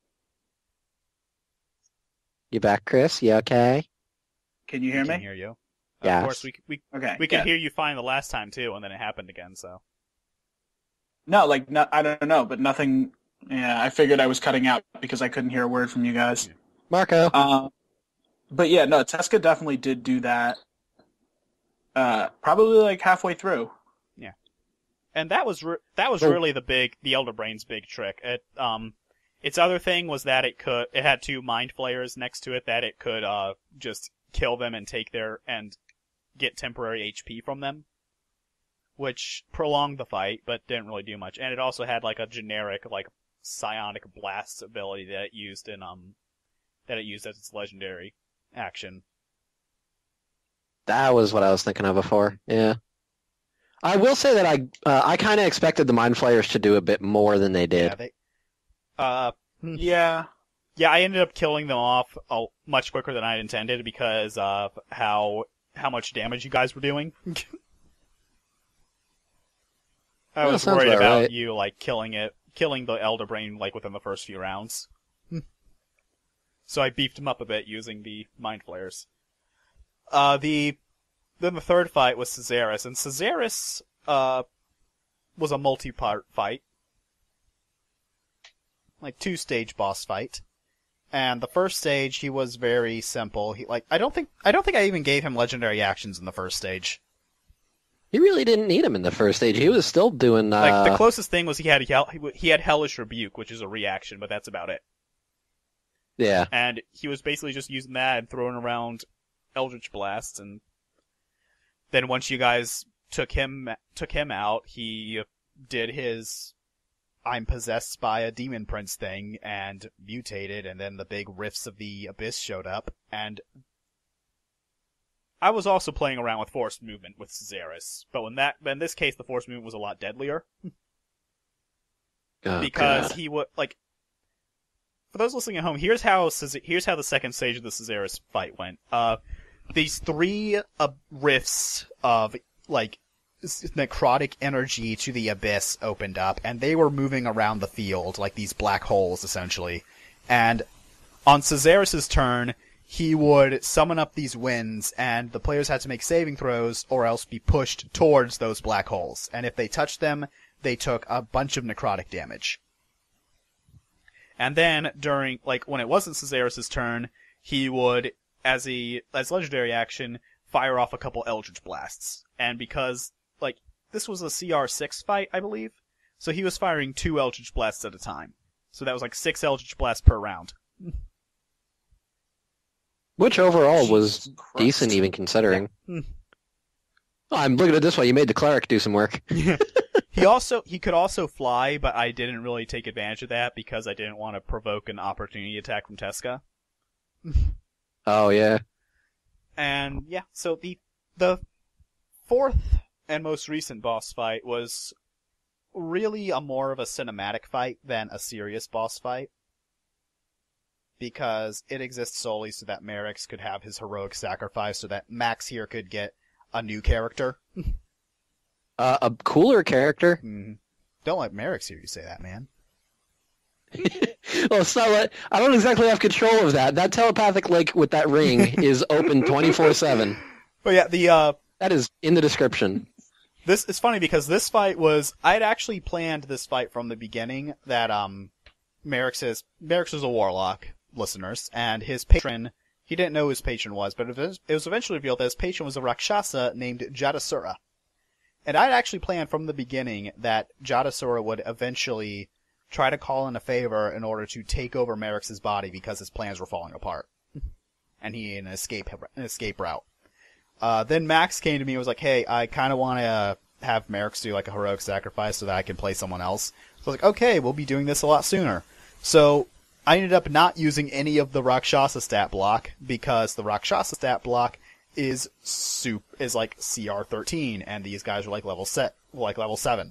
Speaker 2: You back, Chris? You okay?
Speaker 4: Can you hear
Speaker 1: I can
Speaker 4: me?
Speaker 1: hear you.
Speaker 2: Yes.
Speaker 1: Of course, we we
Speaker 4: Okay.
Speaker 1: we could
Speaker 4: yeah.
Speaker 1: hear you fine the last time too, and then it happened again. So
Speaker 4: No, like no, I don't know, but nothing. Yeah, I figured I was cutting out because I couldn't hear a word from you guys.
Speaker 2: Marco?
Speaker 4: Uh, but yeah, no, Tesca definitely did do that. Uh, probably like halfway through.
Speaker 1: and that was re- that was
Speaker 2: Oh.
Speaker 1: really the big the Elder Brain's big trick. It um its other thing was that it could it had two mind flayers next to it that it could uh just kill them and take their and get temporary H P from them, which prolonged the fight but didn't really do much. And it also had like a generic like psionic blast ability that it used in um that it used as its legendary action.
Speaker 2: That was what I was thinking of before. Yeah. I will say that I uh, I kind of expected the Mind Flayers to do a bit more than they did.
Speaker 1: Yeah, they uh
Speaker 4: Yeah.
Speaker 1: yeah, I ended up killing them off uh, much quicker than I intended because of how how much damage you guys were doing. I
Speaker 2: Well,
Speaker 1: was
Speaker 2: sounds
Speaker 1: worried
Speaker 2: about
Speaker 1: about
Speaker 2: right.
Speaker 1: you like killing it, killing the Elder Brain like within the first few rounds. So I beefed him up a bit using the Mind Flayers. Uh, the then the third fight was Caesaris, and Caesaris uh was a multi-part fight, like two-stage boss fight. And the first stage he was very simple. He like I don't think I don't think I even gave him legendary actions in the first stage.
Speaker 2: He really didn't need him in the first stage. He was still doing. Uh,
Speaker 1: Like the closest thing was he had Hel- he had Hellish Rebuke, which is a reaction, but that's about it.
Speaker 2: yeah.
Speaker 1: And he was basically just using that and throwing around Eldritch Blasts, and then once you guys took him took him out, he did his I'm possessed by a demon prince thing and mutated, and then the big rifts of the abyss showed up, and I was also playing around with forced movement with Caesaris, but when that in this case the forced movement was a lot deadlier
Speaker 2: Oh,
Speaker 1: because
Speaker 2: God.
Speaker 1: he would like. For those listening at home, here's how Caes- here's how the second stage of the Caesaris fight went. Uh, these three uh, rifts of like s- necrotic energy to the abyss opened up, and they were moving around the field like these black holes, essentially. And on Caesaris's turn, he would summon up these winds, and the players had to make saving throws or else be pushed towards those black holes. And if they touched them, they took a bunch of necrotic damage. And then during, like, when it wasn't Caesaris' turn, he would, as a, as legendary action, fire off a couple Eldritch Blasts. And because, like, this was a C R six fight, I believe, so he was firing two Eldritch Blasts at a time. So that was like six Eldritch Blasts per round.
Speaker 2: Which overall was
Speaker 3: Jesus Christ.
Speaker 2: decent, even considering.
Speaker 1: Yeah.
Speaker 2: Oh, I'm looking at it this way. You made the cleric do some work.
Speaker 1: He also, he could also fly, but I didn't really take advantage of that because I didn't want to provoke an opportunity attack from Tesca.
Speaker 2: Oh yeah.
Speaker 1: And yeah, so the the fourth and most recent boss fight was really a more of a cinematic fight than a serious boss fight. Because it exists solely so that Merrick's could have his heroic sacrifice so that Max here could get a new character.
Speaker 2: Uh, a cooler character.
Speaker 1: Mm-hmm. Don't let Merrick's hear you say that, man.
Speaker 2: Well, it's not like, I don't exactly have control of that. That telepathic link with that ring is open twenty-four seven.
Speaker 1: But yeah, the uh
Speaker 2: That is in the description.
Speaker 1: This is funny because this fight was I'd actually planned this fight from the beginning that um Merrick's is Merrick's is a warlock, listeners, and his patron he didn't know who his patron was, but it was, it was eventually revealed that his patron was a Rakshasa named Jatasura. And I'd actually planned from the beginning that Jatasura would eventually try to call in a favor in order to take over Merrick's body because his plans were falling apart. And he had an escape, an escape route. Uh, then Max came to me and was like, hey, I kind of want to uh, have Merrick's do like a heroic sacrifice so that I can play someone else. So I was like, okay, we'll be doing this a lot sooner. So I ended up not using any of the Rakshasa stat block because the Rakshasa stat block is soup is like C R thirteen, and these guys are like level set, like level seven.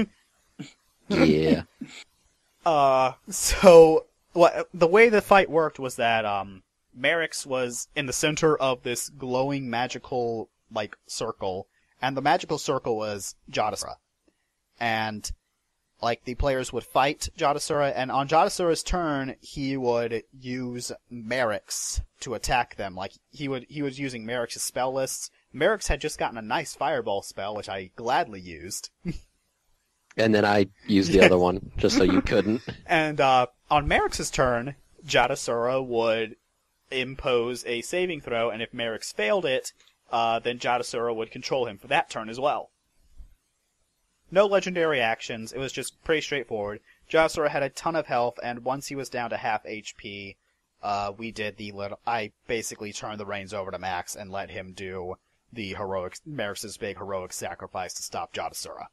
Speaker 2: Yeah.
Speaker 1: Uh, so what the way the fight worked was that um, Merrick's was in the center of this glowing magical like circle, and the magical circle was Jatasura, and like the players would fight Jatasura, and on Jatasura's turn he would use Merrick's to attack them. Like he would he was using Merrick's spell lists. Merrick's had just gotten a nice fireball spell, which I gladly used.
Speaker 2: And then I used the other one, just so you couldn't.
Speaker 1: And uh, on Merrick's turn, Jatasura would impose a saving throw, and if Merrick's failed it, uh, then Jatasura would control him for that turn as well. No legendary actions, it was just pretty straightforward. Jatasura had a ton of health, and once he was down to half H P, uh, we did the little... I basically turned the reins over to Max and let him do the heroic... Merrick's big heroic sacrifice to stop Jatasura.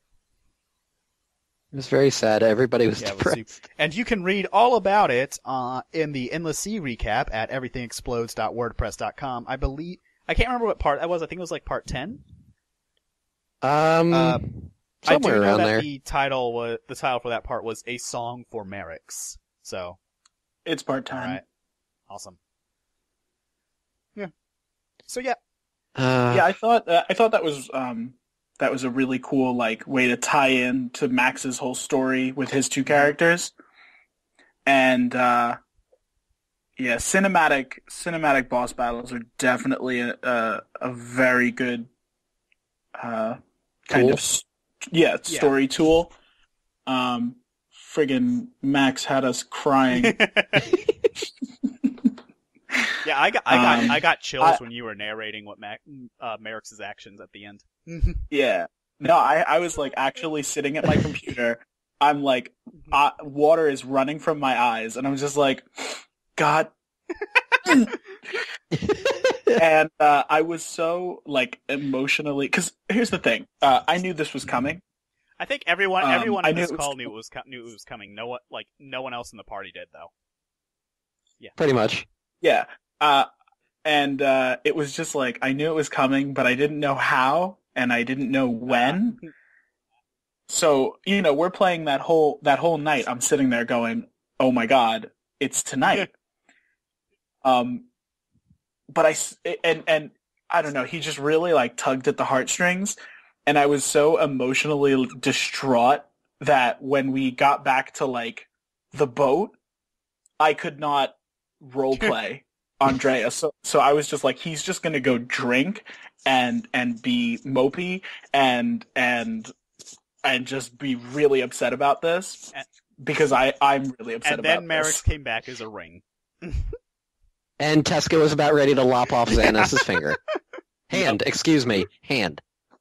Speaker 2: It was very sad. Everybody was
Speaker 1: Yeah, it was
Speaker 2: depressed.
Speaker 1: super- and you can read all about it uh, in the Endless Sea recap at everything explodes dot wordpress dot com. I believe I can't remember what part that was. I think it was like part ten.
Speaker 2: Um,
Speaker 1: Uh, I do
Speaker 2: somewhere
Speaker 1: know
Speaker 2: around
Speaker 1: that
Speaker 2: there.
Speaker 1: the title was the title for that part was "A Song for Merrick's." So,
Speaker 3: It's part
Speaker 1: all
Speaker 3: time.
Speaker 1: right, awesome. Yeah. So yeah,
Speaker 2: Uh,
Speaker 3: Yeah, I thought uh, I thought that was um, that was a really cool like way to tie in to Max's whole story with his two characters, and uh, yeah, cinematic cinematic boss battles are definitely a a, a very good uh, kind
Speaker 2: Tool?
Speaker 3: of s- yeah story tool. Um, friggin' Max had us crying.
Speaker 1: yeah. I got I got
Speaker 3: Um,
Speaker 1: I got chills
Speaker 3: I-
Speaker 1: when you were narrating what Mac, uh, Merrick's actions at the end.
Speaker 3: Yeah. No, I, I was like actually sitting at my computer. I'm like, uh, water is running from my eyes, and I'm just like, God. And uh, I was so like emotionally, because here's the thing, uh, I knew this was coming.
Speaker 1: I think everyone
Speaker 3: Um,
Speaker 1: everyone
Speaker 3: I
Speaker 1: in
Speaker 3: knew
Speaker 1: this
Speaker 3: it was
Speaker 1: call
Speaker 3: co-
Speaker 1: knew it was co- knew it was coming. No one like no one else in the party did though.
Speaker 2: pretty much.
Speaker 3: Yeah. Uh, and uh, it was just like, I knew it was coming, but I didn't know how, and I didn't know when. So, you know, we're playing that whole that whole night. I'm sitting there going, "Oh my God, it's tonight." um, but I s- and and I don't know. He just really like tugged at the heartstrings, and I was so emotionally distraught that when we got back to like the boat, I could not role play Andrea. So so I was just like, he's just gonna go drink and and be mopey and and. and just be really upset about this
Speaker 1: And-
Speaker 3: because I, I'm really upset
Speaker 1: And
Speaker 3: about
Speaker 1: then Merrick's
Speaker 3: this.
Speaker 1: came back as a ring.
Speaker 2: And Tesca was about ready to lop off Xanas's finger. Hand, excuse me, hand.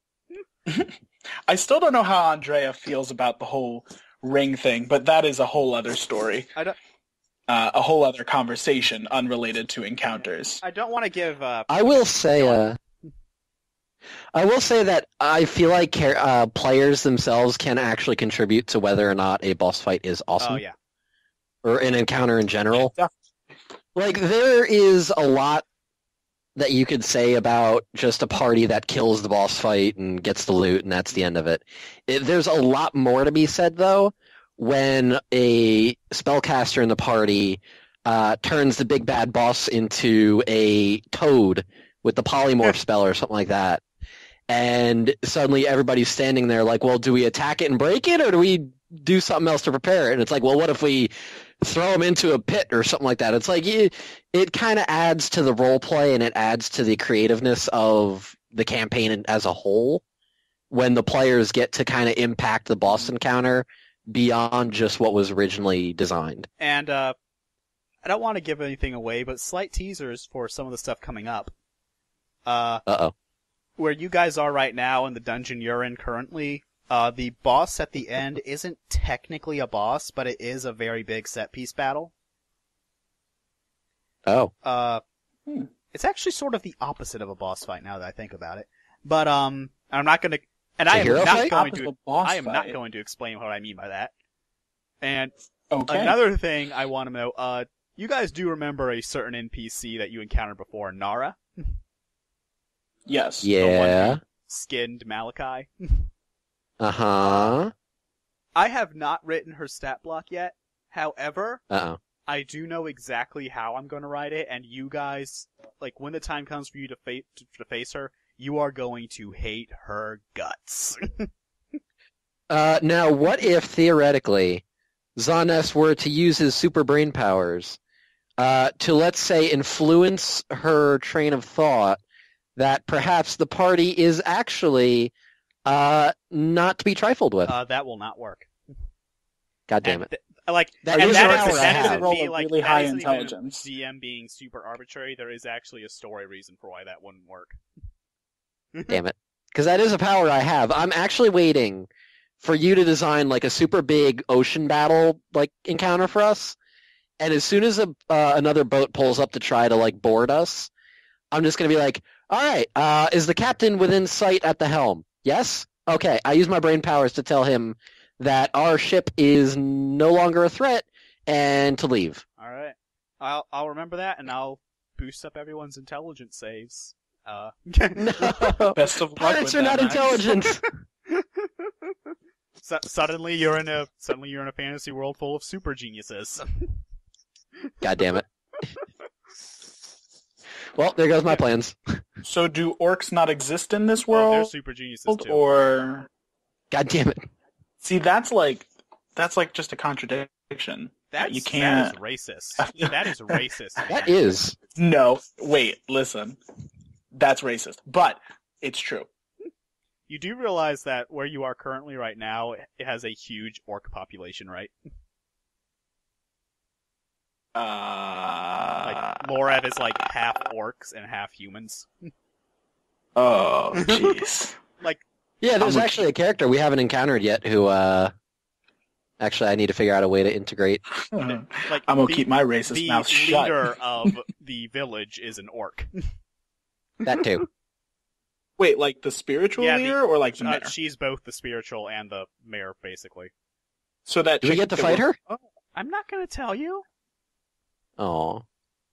Speaker 3: I still don't know how Andrea feels about the whole ring thing, but that is a whole other story.
Speaker 1: I don't
Speaker 3: Uh, a whole other conversation unrelated to encounters.
Speaker 1: I don't want to give uh
Speaker 2: I will say, uh, I will say that I feel like char- uh, players themselves can actually contribute to whether or not a boss fight is awesome,
Speaker 1: oh yeah.
Speaker 2: or an encounter in general.
Speaker 3: Yeah.
Speaker 2: Like, there is a lot that you could say about just a party that kills the boss fight and gets the loot, and that's the end of it. it there's a lot more to be said, though, when a spellcaster in the party uh, turns the big bad boss into a toad with the polymorph spell or something like that. And suddenly everybody's standing there like, well, do we attack it and break it, or do we do something else to prepare it? And it's like, well, what if we throw him into a pit or something like that? It's like, it, it kind of adds to the role play, and it adds to the creativeness of the campaign as a whole when the players get to kind of impact the boss encounter beyond just what was originally designed.
Speaker 1: And uh I don't want to give anything away, but slight teasers for some of the stuff coming up. Uh,
Speaker 2: Uh-oh.
Speaker 1: where you guys are right now in the dungeon you're in currently, uh, the boss at the end isn't technically a boss, but it is a very big set piece battle.
Speaker 2: Oh.
Speaker 1: Uh,
Speaker 3: Hmm.
Speaker 1: it's actually sort of the opposite of a boss fight now that I think about it. But um, I'm not gonna, and
Speaker 2: A
Speaker 1: I am
Speaker 2: hero
Speaker 1: not
Speaker 2: fight?
Speaker 1: going
Speaker 3: Opposite
Speaker 1: to,
Speaker 3: of boss
Speaker 1: I am not
Speaker 3: fight.
Speaker 1: going to explain what I mean by that. And
Speaker 3: Okay.
Speaker 1: another thing I want to know, uh, you guys do remember a certain N P C that you encountered before, Nara,
Speaker 3: Yes.
Speaker 2: Yeah.
Speaker 1: skinned Malachi.
Speaker 2: Uh-huh.
Speaker 1: I have not written her stat block yet. However,
Speaker 2: Uh-oh.
Speaker 1: I do know exactly how I'm going to write it, and you guys, like, when the time comes for you to, fa- to, to face her, you are going to hate her guts.
Speaker 2: Uh, now, what if, theoretically, Zanes were to use his super brain powers uh, to, let's say, influence her train of thought that perhaps the party is actually uh, not to be trifled with?
Speaker 1: uh, that will not work.
Speaker 2: God damn
Speaker 1: And
Speaker 2: it.
Speaker 1: th- like,
Speaker 2: That
Speaker 1: and
Speaker 2: is
Speaker 1: that
Speaker 2: an
Speaker 1: isn't-
Speaker 2: hour I
Speaker 1: that
Speaker 2: have.
Speaker 1: isn't
Speaker 3: Roll
Speaker 1: me,
Speaker 3: a
Speaker 1: like,
Speaker 3: really
Speaker 1: that
Speaker 3: high
Speaker 1: isn't even
Speaker 3: intelligence.
Speaker 1: D M being super arbitrary. There is actually a story reason for why that wouldn't work.
Speaker 2: Damn it. Because that is a power I have. I'm actually waiting for you to design like a super big ocean battle like encounter for us. And as soon as a, uh, another boat pulls up to try to like board us, I'm just going to be like, all right, uh, is the captain within sight at the helm? Yes? Okay, I use my brain powers to tell him that our ship is no longer a threat and to leave.
Speaker 1: All right, I'll I'll remember that, and I'll boost up everyone's intelligence saves. Uh,
Speaker 2: No,
Speaker 3: Best of luck
Speaker 2: pirates
Speaker 3: with
Speaker 2: are
Speaker 3: that,
Speaker 2: not
Speaker 3: Max.
Speaker 2: intelligent.
Speaker 1: so, suddenly you're in a suddenly you're in a fantasy world full of super geniuses.
Speaker 2: God damn it. Well, there goes my plans.
Speaker 3: So do orcs not exist in this
Speaker 1: Well, they're
Speaker 3: world?
Speaker 1: super geniuses too.
Speaker 3: Or
Speaker 2: God damn it.
Speaker 3: see, that's like that's like just a contradiction.
Speaker 1: That's,
Speaker 3: you can't-
Speaker 1: That is racist. That is racist.
Speaker 2: That
Speaker 1: man.
Speaker 2: is.
Speaker 3: No, wait, listen. That's racist, but it's true.
Speaker 1: You do realize that where you are currently right now, it has a huge orc population, right?
Speaker 3: Uh,
Speaker 1: Like Lorev is like half orcs and half humans.
Speaker 3: oh, jeez.
Speaker 2: Yeah, there's
Speaker 3: I'm a-
Speaker 2: actually a character we haven't encountered yet who, uh... Actually, I need to figure out a way to integrate.
Speaker 1: Like
Speaker 3: I'm gonna
Speaker 1: the,
Speaker 3: keep my racist
Speaker 1: the
Speaker 3: mouth shut.
Speaker 1: leader of the village is an orc.
Speaker 2: That too.
Speaker 3: Wait, like the spiritual
Speaker 1: Yeah, the-
Speaker 3: leader, or like the
Speaker 1: Uh,
Speaker 3: mayor?
Speaker 1: she's both the spiritual and the mayor, basically.
Speaker 3: So that
Speaker 2: Do we
Speaker 3: chick
Speaker 2: get to
Speaker 3: that
Speaker 2: fight
Speaker 3: was-
Speaker 2: her?
Speaker 1: I'm not gonna tell you.
Speaker 2: Oh.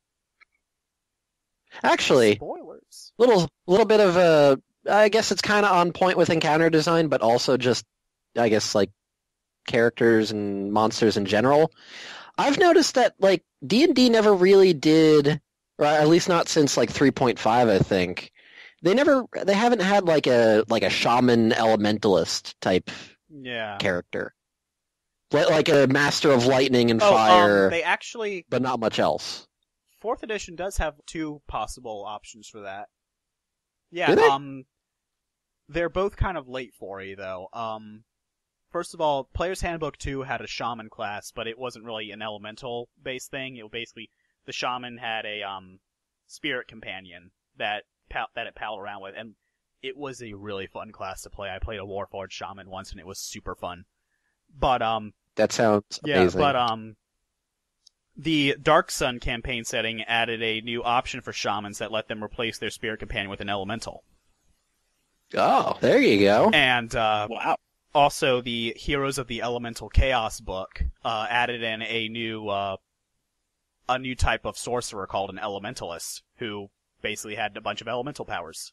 Speaker 2: Actually,
Speaker 1: Spoilers.
Speaker 2: little little bit of a... I guess it's kind of on point with encounter design, but also just, I guess, like, characters and monsters in general. I've noticed that, like, D and D never really did, or at least not since, like, three point five, I think. They never... They haven't had, like, a like a shaman elementalist type
Speaker 1: Yeah.
Speaker 2: character. Like like a master of lightning and
Speaker 1: Oh,
Speaker 2: fire,
Speaker 1: um, they actually
Speaker 2: but not much else.
Speaker 1: fourth edition does have two possible options for that. Yeah,
Speaker 2: Do they?
Speaker 1: um, they're both kind of late for you though. Um, first of all, Player's Handbook two had a shaman class, but it wasn't really an elemental based thing. It was basically the shaman had a um spirit companion that pal- that it palled around with, and it was a really fun class to play. I played a Warforged shaman once, and it was super fun. But um,
Speaker 2: That sounds
Speaker 1: yeah,
Speaker 2: amazing.
Speaker 1: but um, the Dark Sun campaign setting added a new option for shamans that let them replace their spirit companion with an elemental.
Speaker 2: Oh, there you go.
Speaker 1: And uh,
Speaker 3: Wow.
Speaker 1: also, the Heroes of the Elemental Chaos book uh, added in a new uh, a new type of sorcerer called an Elementalist, who basically had a bunch of elemental powers.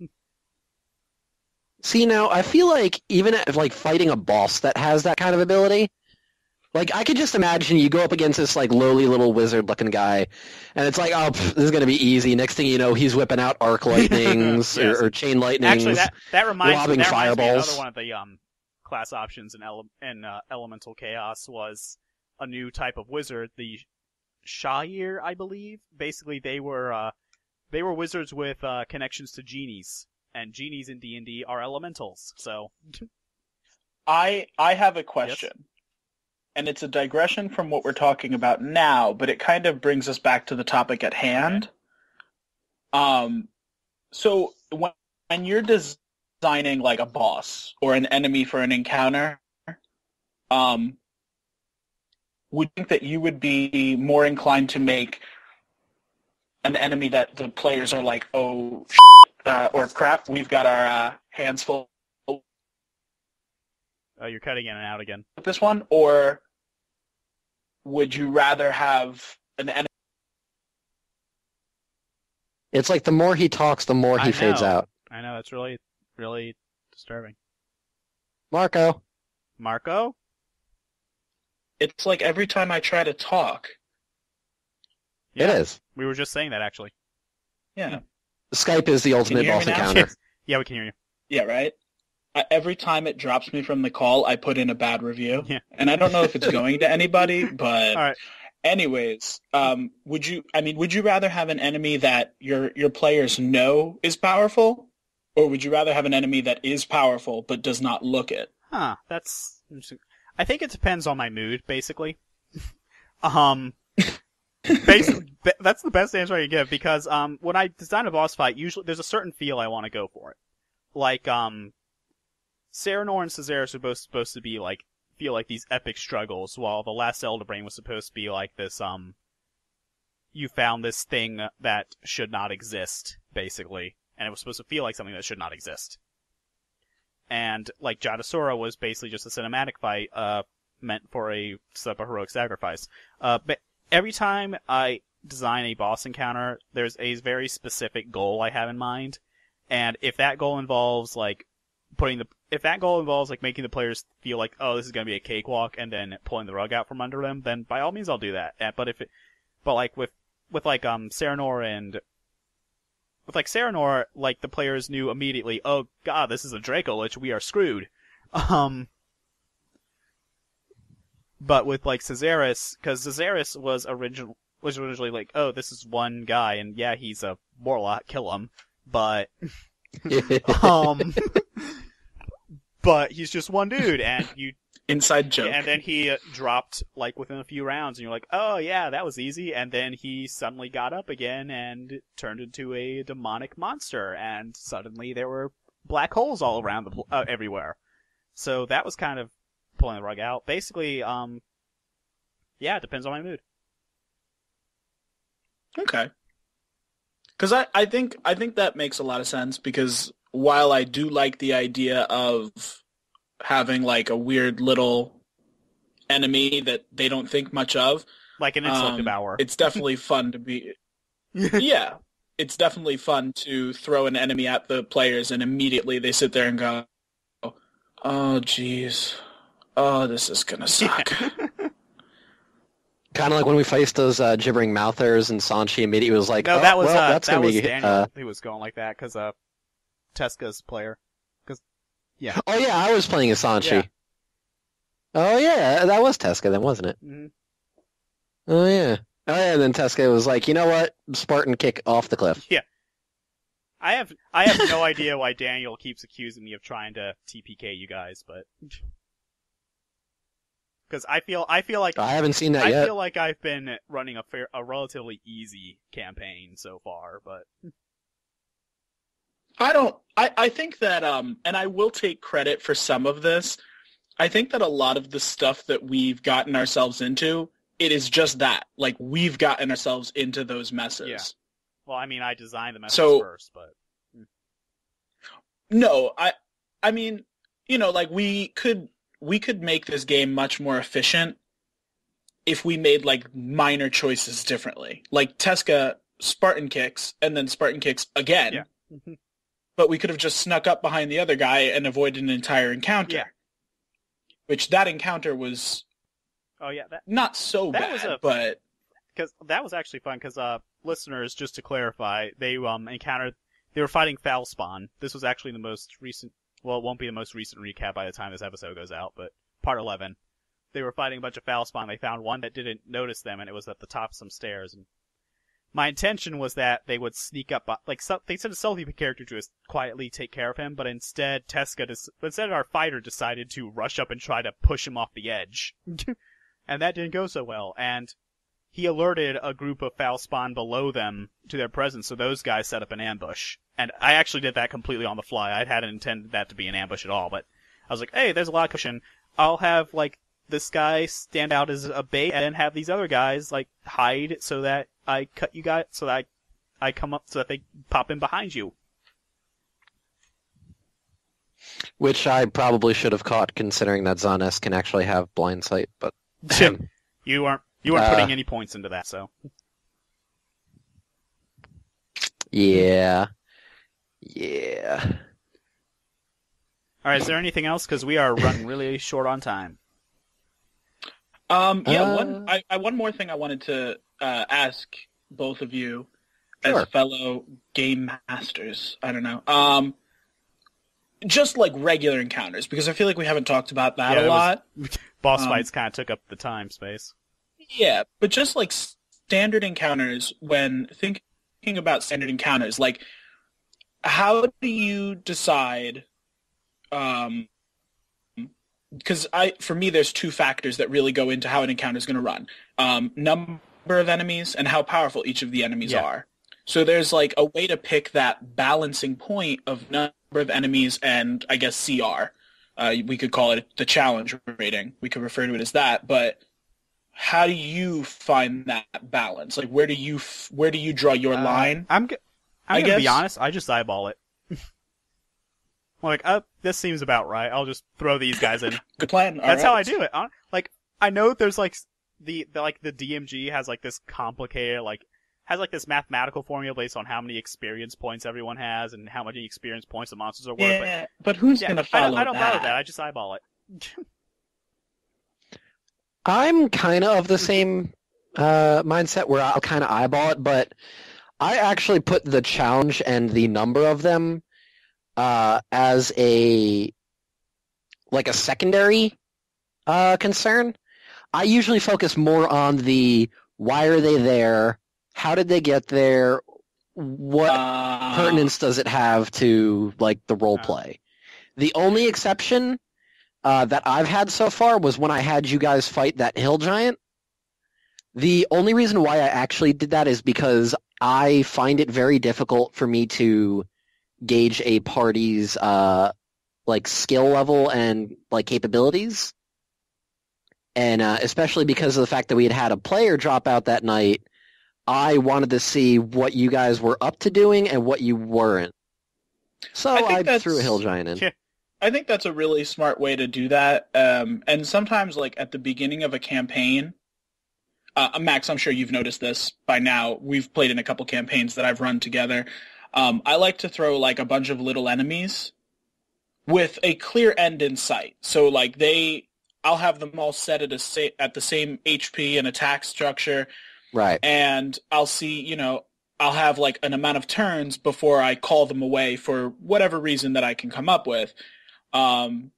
Speaker 2: See, now, I feel like even if, like, fighting a boss that has that kind of ability, like, I could just imagine you go up against this, like, lowly little wizard-looking guy, and it's like, oh, pff, this is going to be easy. Next thing you know, he's whipping out arc lightnings
Speaker 1: Yes.
Speaker 2: or, or chain lightnings.
Speaker 1: Actually, that that reminds me.
Speaker 2: lobbing
Speaker 1: That reminds me
Speaker 2: fireballs.
Speaker 1: another one of the um class options in ele- in uh, Elemental Chaos was a new type of wizard, the Shire, I believe. Basically, they were uh they were wizards with uh, connections to genies, and genies in D and D are elementals. So
Speaker 3: I I have a question. and it's a digression from what we're talking about now, but it kind of brings us back to the topic at hand. Um, so when, when you're designing like a boss or an enemy for an encounter, um, would you think that you would be more inclined to make an enemy that the players are like, oh, shit, uh, or crap, we've got our uh, hands full
Speaker 1: Oh, you're cutting in and out again.
Speaker 3: with this one, or would you rather have an enemy?
Speaker 2: It's like the more he talks, the more he
Speaker 1: I
Speaker 2: fades
Speaker 1: know.
Speaker 2: out.
Speaker 1: I know, it's really, really disturbing.
Speaker 2: Marco.
Speaker 1: Marco?
Speaker 3: It's like every time I try to talk.
Speaker 2: It is.
Speaker 1: We were just saying that, actually.
Speaker 3: Yeah.
Speaker 2: Skype is the ultimate
Speaker 3: hear me
Speaker 2: boss
Speaker 3: now?
Speaker 2: encounter.
Speaker 1: Yeah, we can hear you.
Speaker 3: Yeah, right? I, every time it drops me from the call, I put in a bad review.
Speaker 1: Yeah.
Speaker 3: And I don't know if it's going to anybody, but
Speaker 1: All right.
Speaker 3: anyways, um, would you, I mean, would you rather have an enemy that your, your players know is powerful? Or would you rather have an enemy that is powerful but does not look it?
Speaker 1: Huh, that's interesting. I think it depends on my mood, basically. um, basically, that's the best answer I can give, because um, when I design a boss fight, usually there's a certain feel I want to go for it. Like, um, Serenor and Caesarus are both supposed to be, like, feel like these epic struggles, while the last Elderbrain was supposed to be like this, um, you found this thing that should not exist, basically. And it was supposed to feel like something that should not exist. And, like, Jadasura was basically just a cinematic fight, uh, meant for a step of heroic sacrifice. Uh, but every time I design a boss encounter, there's a very specific goal I have in mind. And if that goal involves, like, putting the, if that goal involves, like, making the players feel like, oh, this is gonna be a cakewalk, and then pulling the rug out from under them, then by all means I'll do that. And, but if it, but like, with, with, like, um, Serenor and, With, like, Serenor, like, the players knew immediately, oh, god, this is a Draco Lich, we are screwed. Um, but with, like, Caesarus, because Caesarus was original, was originally like, oh, this is one guy, and yeah, he's a warlock, kill him. But, um, but he's just one dude, and you,
Speaker 3: Inside joke.
Speaker 1: and then he uh, dropped, like, within a few rounds, and you're like, oh, yeah, that was easy. And then he suddenly got up again and turned into a demonic monster, and suddenly there were black holes all around the pl- uh, everywhere. So that was kind of pulling the rug out. Basically, um, yeah, it depends on my mood.
Speaker 3: Okay. Because I, I think I think that makes a lot of sense, because while I do like the idea of having like a weird little enemy that they don't think much of,
Speaker 1: Like an insult
Speaker 3: um,
Speaker 1: devourer.
Speaker 3: it's definitely fun to be... yeah, it's definitely fun to throw an enemy at the players and immediately they sit there and go, oh, jeez. Oh, this is gonna suck.
Speaker 2: Kind of like when we faced those uh, gibbering mouthers, and Sanchi immediately was like,
Speaker 1: no,
Speaker 2: oh,
Speaker 1: that was,
Speaker 2: well,
Speaker 1: uh,
Speaker 2: that's
Speaker 1: that
Speaker 2: gonna
Speaker 1: was
Speaker 2: be,
Speaker 1: Daniel
Speaker 2: uh...
Speaker 1: who was going like that, because, uh, Teska's player. Cause, yeah.
Speaker 2: Oh yeah, I was playing as Sanchi.
Speaker 1: Yeah.
Speaker 2: Oh yeah, that was Teska then, wasn't it?
Speaker 1: Mm-hmm.
Speaker 2: Oh yeah. Oh yeah, and then Teska was like, you know what? Spartan kick off the cliff.
Speaker 1: Yeah. I have I have no idea why Daniel keeps accusing me of trying to T P K you guys, but because I feel I feel like
Speaker 2: I haven't seen that
Speaker 1: I
Speaker 2: yet.
Speaker 1: feel like I've been running a fair a relatively easy campaign so far, but
Speaker 3: I don't... I, I think that, um, and I will take credit for some of this, I think that a lot of the stuff that we've gotten ourselves into, it is just that. Like, we've gotten ourselves into those messes.
Speaker 1: Yeah. Well, I mean, I designed the message
Speaker 3: So-
Speaker 1: first, but
Speaker 3: No, I I mean, you know, like we could we could make this game much more efficient if we made like minor choices differently. Like Teska Spartan kicks and then Spartan kicks again.
Speaker 1: Yeah.
Speaker 3: But we could have just snuck up behind the other guy and avoided an entire encounter.
Speaker 1: Yeah.
Speaker 3: Which that encounter was
Speaker 1: oh yeah, that
Speaker 3: not so
Speaker 1: That
Speaker 3: bad,
Speaker 1: was a-
Speaker 3: but
Speaker 1: because that was actually fun. Because uh, listeners, just to clarify, they um encountered they were fighting Foulspawn. This was actually the most recent. Well, it won't be the most recent recap by the time this episode goes out, but part eleven. They were fighting a bunch of Foulspawn. They found one that didn't notice them, and it was at the top of some stairs. And my intention was that they would sneak up, like so, they sent a stealthy character to us quietly take care of him, but instead Teska, dis- instead our fighter decided to rush up and try to push him off the edge. and that didn't go so well. And he alerted a group of foul spawn below them to their presence, so those guys set up an ambush. And I actually did that completely on the fly. I hadn't intended that to be an ambush at all, but I was like, hey, there's a lot of cushion. I'll have, like, this guy stand out as a bait and then have these other guys, like, hide so that I cut you guys, so that I, I come up so that they pop in behind you.
Speaker 2: Which I probably should have caught, considering that Zanes can actually have blind sight, but...
Speaker 1: you aren't, you weren't
Speaker 2: Uh,
Speaker 1: putting any points into that, so...
Speaker 2: Yeah. Yeah.
Speaker 1: Alright, is there anything else? Because we are running really short on time.
Speaker 4: Um, yeah,
Speaker 2: Uh,
Speaker 4: one I, I one more thing I wanted to uh, ask both of you
Speaker 2: Sure.
Speaker 4: as fellow game masters. I don't know. Um, just like regular encounters, because I feel like we haven't talked about that
Speaker 1: Yeah,
Speaker 4: a
Speaker 1: it was-
Speaker 4: lot.
Speaker 1: Boss
Speaker 4: Um,
Speaker 1: fights kind of took up the time space.
Speaker 4: Yeah, but just like standard encounters, when thinking about standard encounters, like how do you decide? Um, because I, for me, there's two factors that really go into how an encounter is going to run: um, number of enemies and how powerful each of the enemies
Speaker 1: Yeah.
Speaker 4: are. So there's like a way to pick that balancing point of number of enemies and I guess C R. Uh, we could call it the challenge rating. We could refer to it as that, but how do you find that balance? Like, where do you f- where do you draw your
Speaker 1: Uh,
Speaker 4: line?
Speaker 1: I'm, g- I'm
Speaker 4: I
Speaker 1: gonna be
Speaker 4: guess-
Speaker 1: honest, I just eyeball it. like, uh, this seems about right. I'll just throw these guys in.
Speaker 4: Good plan.
Speaker 1: That's how I do it. hon- Like, I know there's like s- the, the like the D M G has like this complicated like has like this mathematical formula based on how many experience points everyone has and how many experience points the monsters are worth.
Speaker 4: Yeah, but who's
Speaker 1: but yeah,
Speaker 4: gonna
Speaker 1: I
Speaker 4: follow
Speaker 1: don't, I don't
Speaker 4: that?
Speaker 1: bother that. I just eyeball it.
Speaker 2: I'm kind of of the same uh, mindset where I'll kind of eyeball it, but I actually put the challenge and the number of them uh, as a like a secondary uh, concern. I usually focus more on the why are they there, how did they get there, what
Speaker 4: Uh,
Speaker 2: pertinence does it have to like the role
Speaker 1: Uh.
Speaker 2: play. The only exception uh, that I've had so far was when I had you guys fight that hill giant. The only reason why I actually did that is because I find it very difficult for me to gauge a party's uh, like skill level and like capabilities, and uh, especially because of the fact that we had had a player drop out that night. I wanted to see what you guys were up to doing and what you weren't. So
Speaker 4: I think
Speaker 2: I,
Speaker 4: that's-
Speaker 2: threw a hill giant in.
Speaker 1: Yeah.
Speaker 4: I think that's a really smart way to do that. Um, and sometimes, like at the beginning of a campaign, uh, Max, I'm sure you've noticed this by now. We've played in a couple campaigns that I've run together. Um, I like to throw like a bunch of little enemies with a clear end in sight. So like they, I'll have them all set at a sa- at the same H P and attack structure,
Speaker 2: Right.
Speaker 4: and I'll see, you know, I'll have like an amount of turns before I call them away for whatever reason that I can come up with. Um,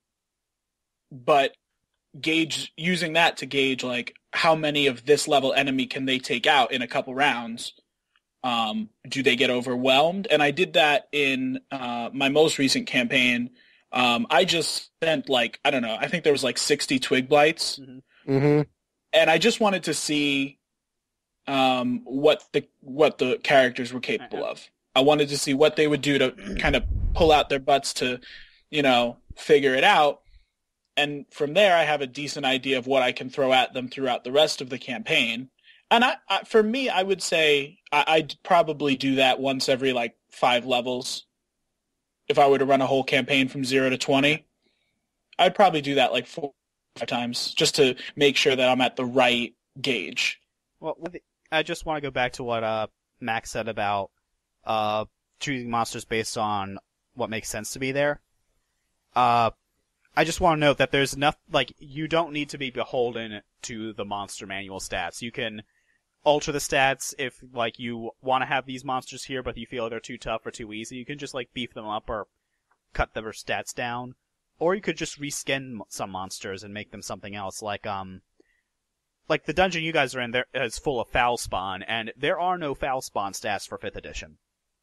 Speaker 4: but gauge using that to gauge like how many of this level enemy can they take out in a couple rounds. Um, do they get overwhelmed? And I did that in uh, my most recent campaign. Um, I just spent like, I don't know, I think there was like sixty twig blights.
Speaker 2: Mm-hmm.
Speaker 4: And I just wanted to see um, what the what the characters were capable of. I wanted to see what they would do to kind of pull out their butts to, you know, figure it out. And from there, I have a decent idea of what I can throw at them throughout the rest of the campaign. And I, I for me, I would say I, I'd probably do that once every like five levels. If I were to run a whole campaign from zero to twenty, I'd probably do that like four or five times just to make sure that I'm at the right gauge.
Speaker 1: Well, with the- I just want to go back to what uh, Max said about uh, choosing monsters based on what makes sense to be there. Uh, I just want to note that there's enough, like, you don't need to be beholden to the monster manual stats. You can alter the stats if, like, you want to have these monsters here, but you feel they're too tough or too easy. You can just, like, beef them up or cut their stats down. Or you could just reskin some monsters and make them something else, like, um, like the dungeon you guys are in there is full of foul spawn, and there are no foul spawn stats for fifth edition.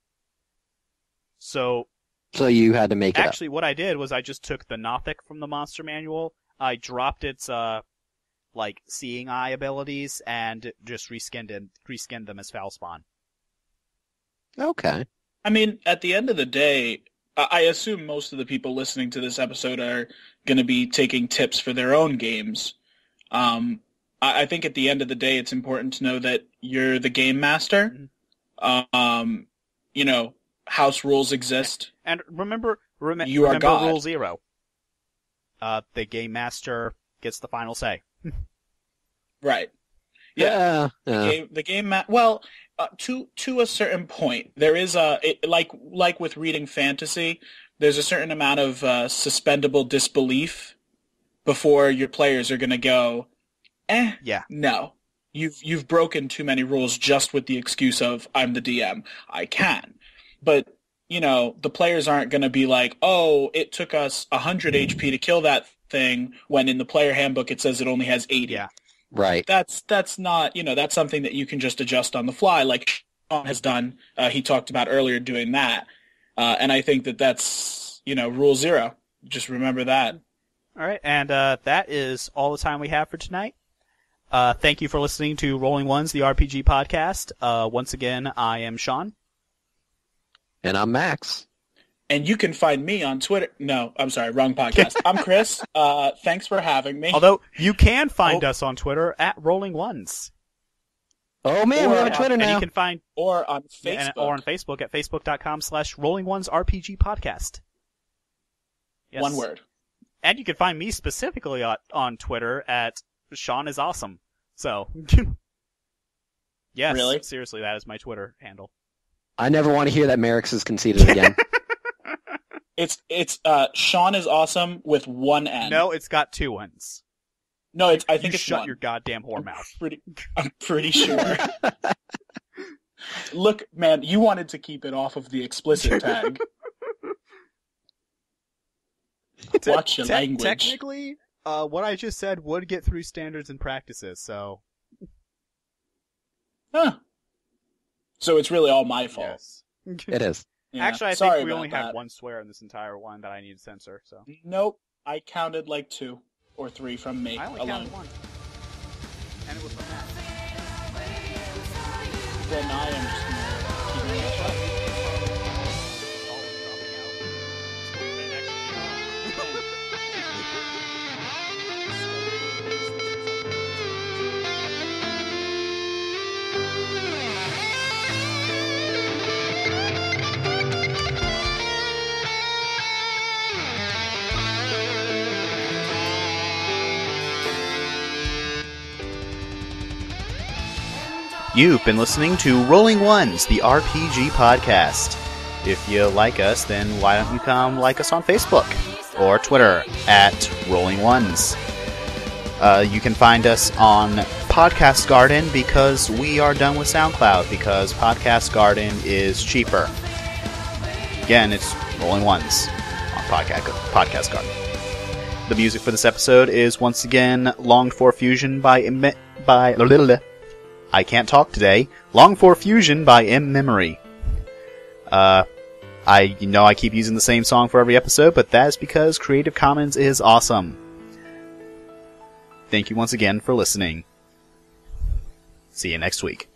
Speaker 1: So,
Speaker 2: So you had to make it
Speaker 1: actually what I did was I just took the Nothic from the monster manual, I dropped its, uh, like seeing eye abilities and just reskinned them, reskinned them as Foulspawn.
Speaker 2: Okay.
Speaker 4: I mean, at the end of the day, I I assume most of the people listening to this episode are going to be taking tips for their own games. Um, I, I think at the end of the day, it's important to know that you're the game master.
Speaker 1: Mhm.
Speaker 4: Um, you know, house rules exist.
Speaker 1: And remember, rem-
Speaker 4: You are
Speaker 1: remember
Speaker 4: God.
Speaker 1: Rule Zero. Uh, the game master gets the final say.
Speaker 4: Right. Yeah.
Speaker 2: Yeah. yeah.
Speaker 4: Game, the game ma- well uh, to to a certain point there is a it, like like with reading fantasy there's a certain amount of uh, suspendable disbelief before your players are going to go eh
Speaker 1: Yeah.
Speaker 4: no you've you've broken too many rules just with the excuse of I'm the D M I can but you know the players aren't going to be like oh it took us one hundred H P to kill that thing when in the player handbook it says it only has eighty.
Speaker 1: Yeah.
Speaker 2: Right.
Speaker 4: That's that's not you know that's something that you can just adjust on the fly, like Sean has done. Uh, he talked about earlier doing that, uh, and I think that that's you know rule zero. Just remember that.
Speaker 1: All right, and uh, that is all the time we have for tonight. Uh, thank you for listening to Rolling Ones, the R P G podcast. Uh, once again, I am Sean.
Speaker 2: And I'm Max.
Speaker 4: And you can find me on Twitter. No, I'm sorry, wrong podcast. I'm Chris. Uh, thanks for having me.
Speaker 1: Although you can find
Speaker 4: Oh.
Speaker 1: us on Twitter at Rolling Ones.
Speaker 2: Oh man, we
Speaker 4: Or,
Speaker 2: have a
Speaker 4: uh,
Speaker 2: Twitter
Speaker 1: And
Speaker 2: now.
Speaker 1: you can find
Speaker 4: or on
Speaker 1: yeah,
Speaker 4: Facebook.
Speaker 1: and- or on Facebook at facebook.com slash Rolling Ones RPG podcast. Yes.
Speaker 4: One word.
Speaker 1: And you can find me specifically on, on Twitter at Sean is awesome. So, yes,
Speaker 4: Really?
Speaker 1: seriously, that is my Twitter handle.
Speaker 2: I never want to hear that Merrick's is conceded again.
Speaker 4: It's it's uh, Sean is awesome with one N.
Speaker 1: No, it's got two ones.
Speaker 4: no, it's I
Speaker 1: You
Speaker 4: think it's
Speaker 1: shut
Speaker 4: one.
Speaker 1: your goddamn whore
Speaker 4: I'm
Speaker 1: mouth.
Speaker 4: pretty, I'm pretty sure. Look, man, you wanted to keep it off of the explicit tag. Watch your
Speaker 1: Te-
Speaker 4: language.
Speaker 1: Technically, uh, what I just said would get through standards and practices, so
Speaker 4: Huh. So it's really all my fault.
Speaker 1: yes.
Speaker 2: It is.
Speaker 4: Yeah,
Speaker 1: Actually, I
Speaker 4: sorry
Speaker 1: think we
Speaker 4: about
Speaker 1: only
Speaker 4: that.
Speaker 1: have one swear in this entire one that I need to censor, so.
Speaker 4: Nope, I counted like two or three from me
Speaker 1: I only
Speaker 4: alone.
Speaker 1: counted one. And it was from Matt.
Speaker 4: Then I am just gonna keep my mouth shut.
Speaker 1: Colin dropping out. And actually, You've been listening to Rolling Ones, the R P G podcast. If you like us, then why don't you come like us on Facebook or Twitter at Rolling Ones. Uh, you can find us on Podcast Garden because we are done with SoundCloud because Podcast Garden is cheaper. Again, it's Rolling Ones on Podcast Podcast Garden. The music for this episode is once again Longed For Fusion by Im- by I can't talk today. Long for Fusion by M Memory. Uh, I you know I keep using the same song for every episode, but that is because Creative Commons is awesome. Thank you once again for listening. See you next week.